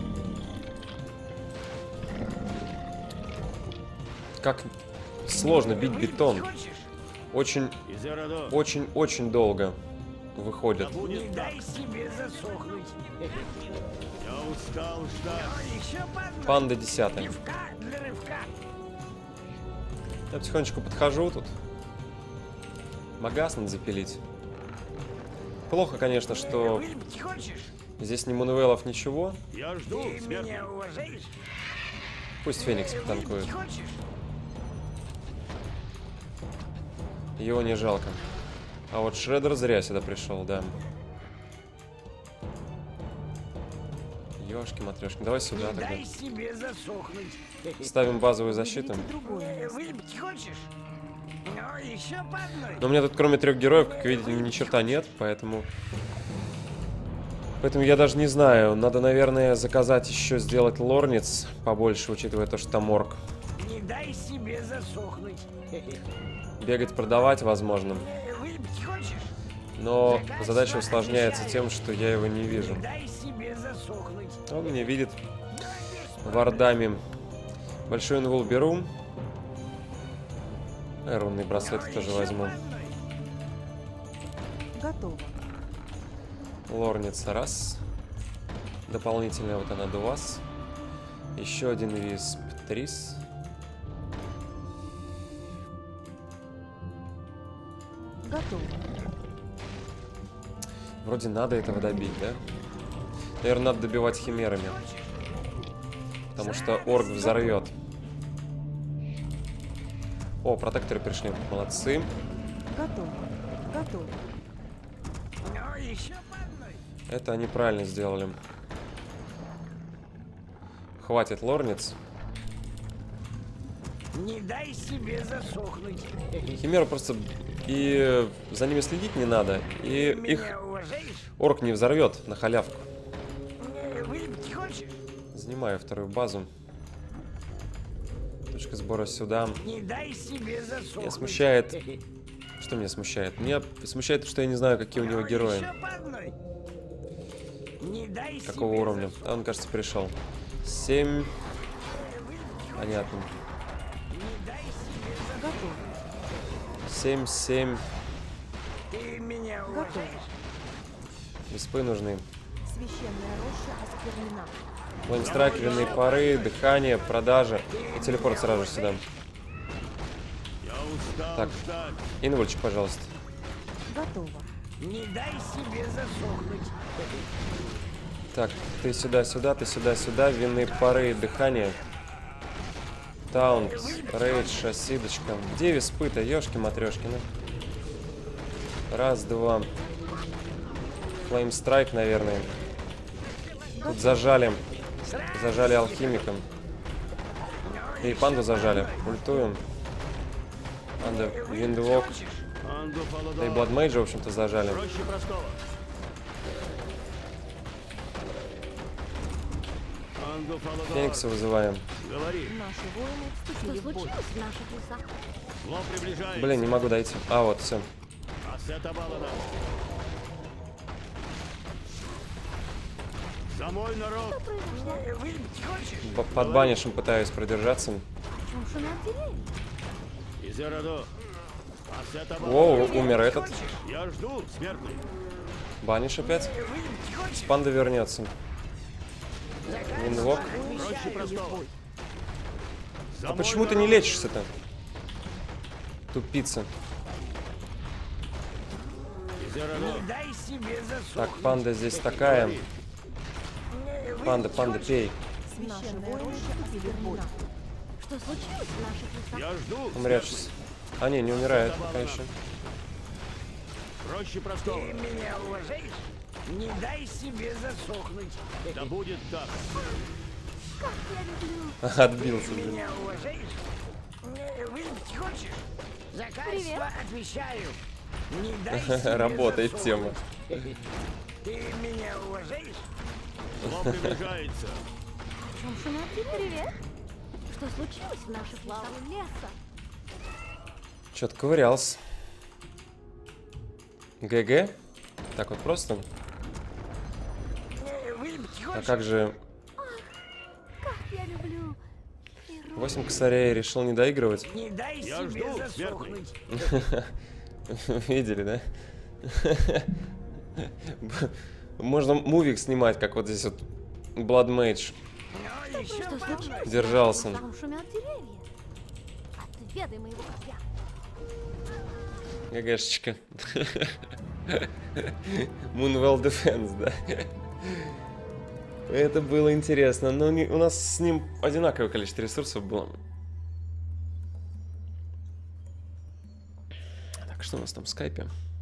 Как сложно бить Выпить бетон. хочешь? Очень, Изерадо. очень, очень долго выходит. Да будет Не так. дай себе засохнуть. Я устал ждать. Ну, еще по одной. Панда десятая. Рывка для рывка. Я потихонечку подхожу тут. Магаз надо запилить. Плохо, конечно, что Выпить хочешь? здесь ни Мануэлов, ничего. Я жду, Ты смертный. меня уважаешь? Пусть Феникс потанкует. Выпить хочешь? Его не жалко. А вот Шреддер зря сюда пришел, да. Ёшки-матрёшки. Давай сюда Не тогда. дай себе засохнуть. Ставим базовую защиту. Выберите другое место. Выпить хочешь? Ну, еще по одной. Но у меня тут кроме трех героев, как видите, ни черта нет, поэтому... Поэтому я даже не знаю. Надо, наверное, заказать еще сделать лорниц побольше, учитывая то, что там орк. Не дай себе засохнуть. Бегать, продавать, возможно. Выпить хочешь? Но задача усложняется тем, что я его не вижу. Не дай себе засохнуть. Он меня видит Да без вардами. Большой инвул беру. Э, рунные браслеты тоже Еще возьму. по одной. Готово. Лорница раз. Дополнительная вот она до вас. Еще один висп трис. Готово. Вроде надо этого добить, да? Наверное, надо добивать химерами. Потому что орг взорвет. О, протекторы пришли. Молодцы. Готово. Готово. Ну, еще по одной. Это они правильно сделали. Хватит лорниц. Не дай себе засохнуть. Химеры просто... И за ними следить не надо. И Ты их меня уважаешь? орк не взорвет на халявку. Э, Выпить хочешь? Занимаю вторую базу. Точка сбора сюда. Не дай себе засохнуть. Меня смущает... Что меня смущает? Меня смущает, что я не знаю, какие у него Ну, герои. еще по одной. Не дай Какого себе уровня? засохнуть. А он, кажется, пришел. семь. Выпить хочешь? Понятно. Не дай себе засохнуть. Готово. семь, семь. Ты меня уважаешь? Виспы нужны. Священная роща осквернена. Флеймстрайк, винные пары, дыхание, продажа. И телепорт сразу же сюда. Я устал Так. ждать. Инвольчик, пожалуйста. Готово. Не дай себе засохнуть. Так, ты сюда, сюда, ты сюда, сюда. Винные пары, дыхание. Таунт, рейдж, шассидочка. Где виспы-то? Ёшки-матрёшки, ну. Раз, два. Флеймстрайк, наверное. Тут зажали. Зажали алхимиком. И панду зажали. Ультуем. Панда, виндвок. Анду Да и Фаладор. Бладмейджа, в общем-то, зажали. Проще простого. Анду Фаладор. Феникса вызываем. Говори. Наши воины вступили в бой. в наших лесах? Зло приближается. Блин, не могу дойти. А, вот, все. Ассета Балада. За мой народ. Э, Выпить хочешь? Под банишем пытаюсь продержаться. Чем шумят деревья? Изерадо. Ассета Балада. Воу, умер этот. Я жду, смертный. Баниш опять. Э, Выпить хочешь? Панда вернется. Винвок. Проще простого. За А мой почему ты не народ. лечишься-то? Тупица. Изерадо. Не дай себе засохнуть. Так, панда здесь такая. Э, выпить Панда, панда, хочешь? пей. Священная роща осквернена. Что случилось в наших лесах? Я жду. Умрет сейчас. А, не, не умирает пока еще. Проще простого. Ты меня уважаешь? Не дай себе засохнуть. Да будет так. Отбился, Ты блин. меня уважаешь? Э, Выпить хочешь? За качество отвечаю. Не дай себе Работает засохнуть. тема. Ты меня уважаешь? Зло приближается. Чем шумят деревья? Что случилось в наших лесах? Леса. Чё-то ковырялся. ГГ? Так вот просто? Э, Выпить А хочешь? как же... Как я люблю. восемь косарей решил не доигрывать. Не дай Я себе жду, засохнуть. Видели, да? Можно мувик снимать, как вот здесь вот Blood Mage Ну, еще Что по одной. случилось? держался. Там шумят деревья. Отведай моего копья. ГГшечка. Moonwell Defense, да. Это было интересно, но не- у нас с ним одинаковое количество ресурсов было. Так, что у нас там в скайпе?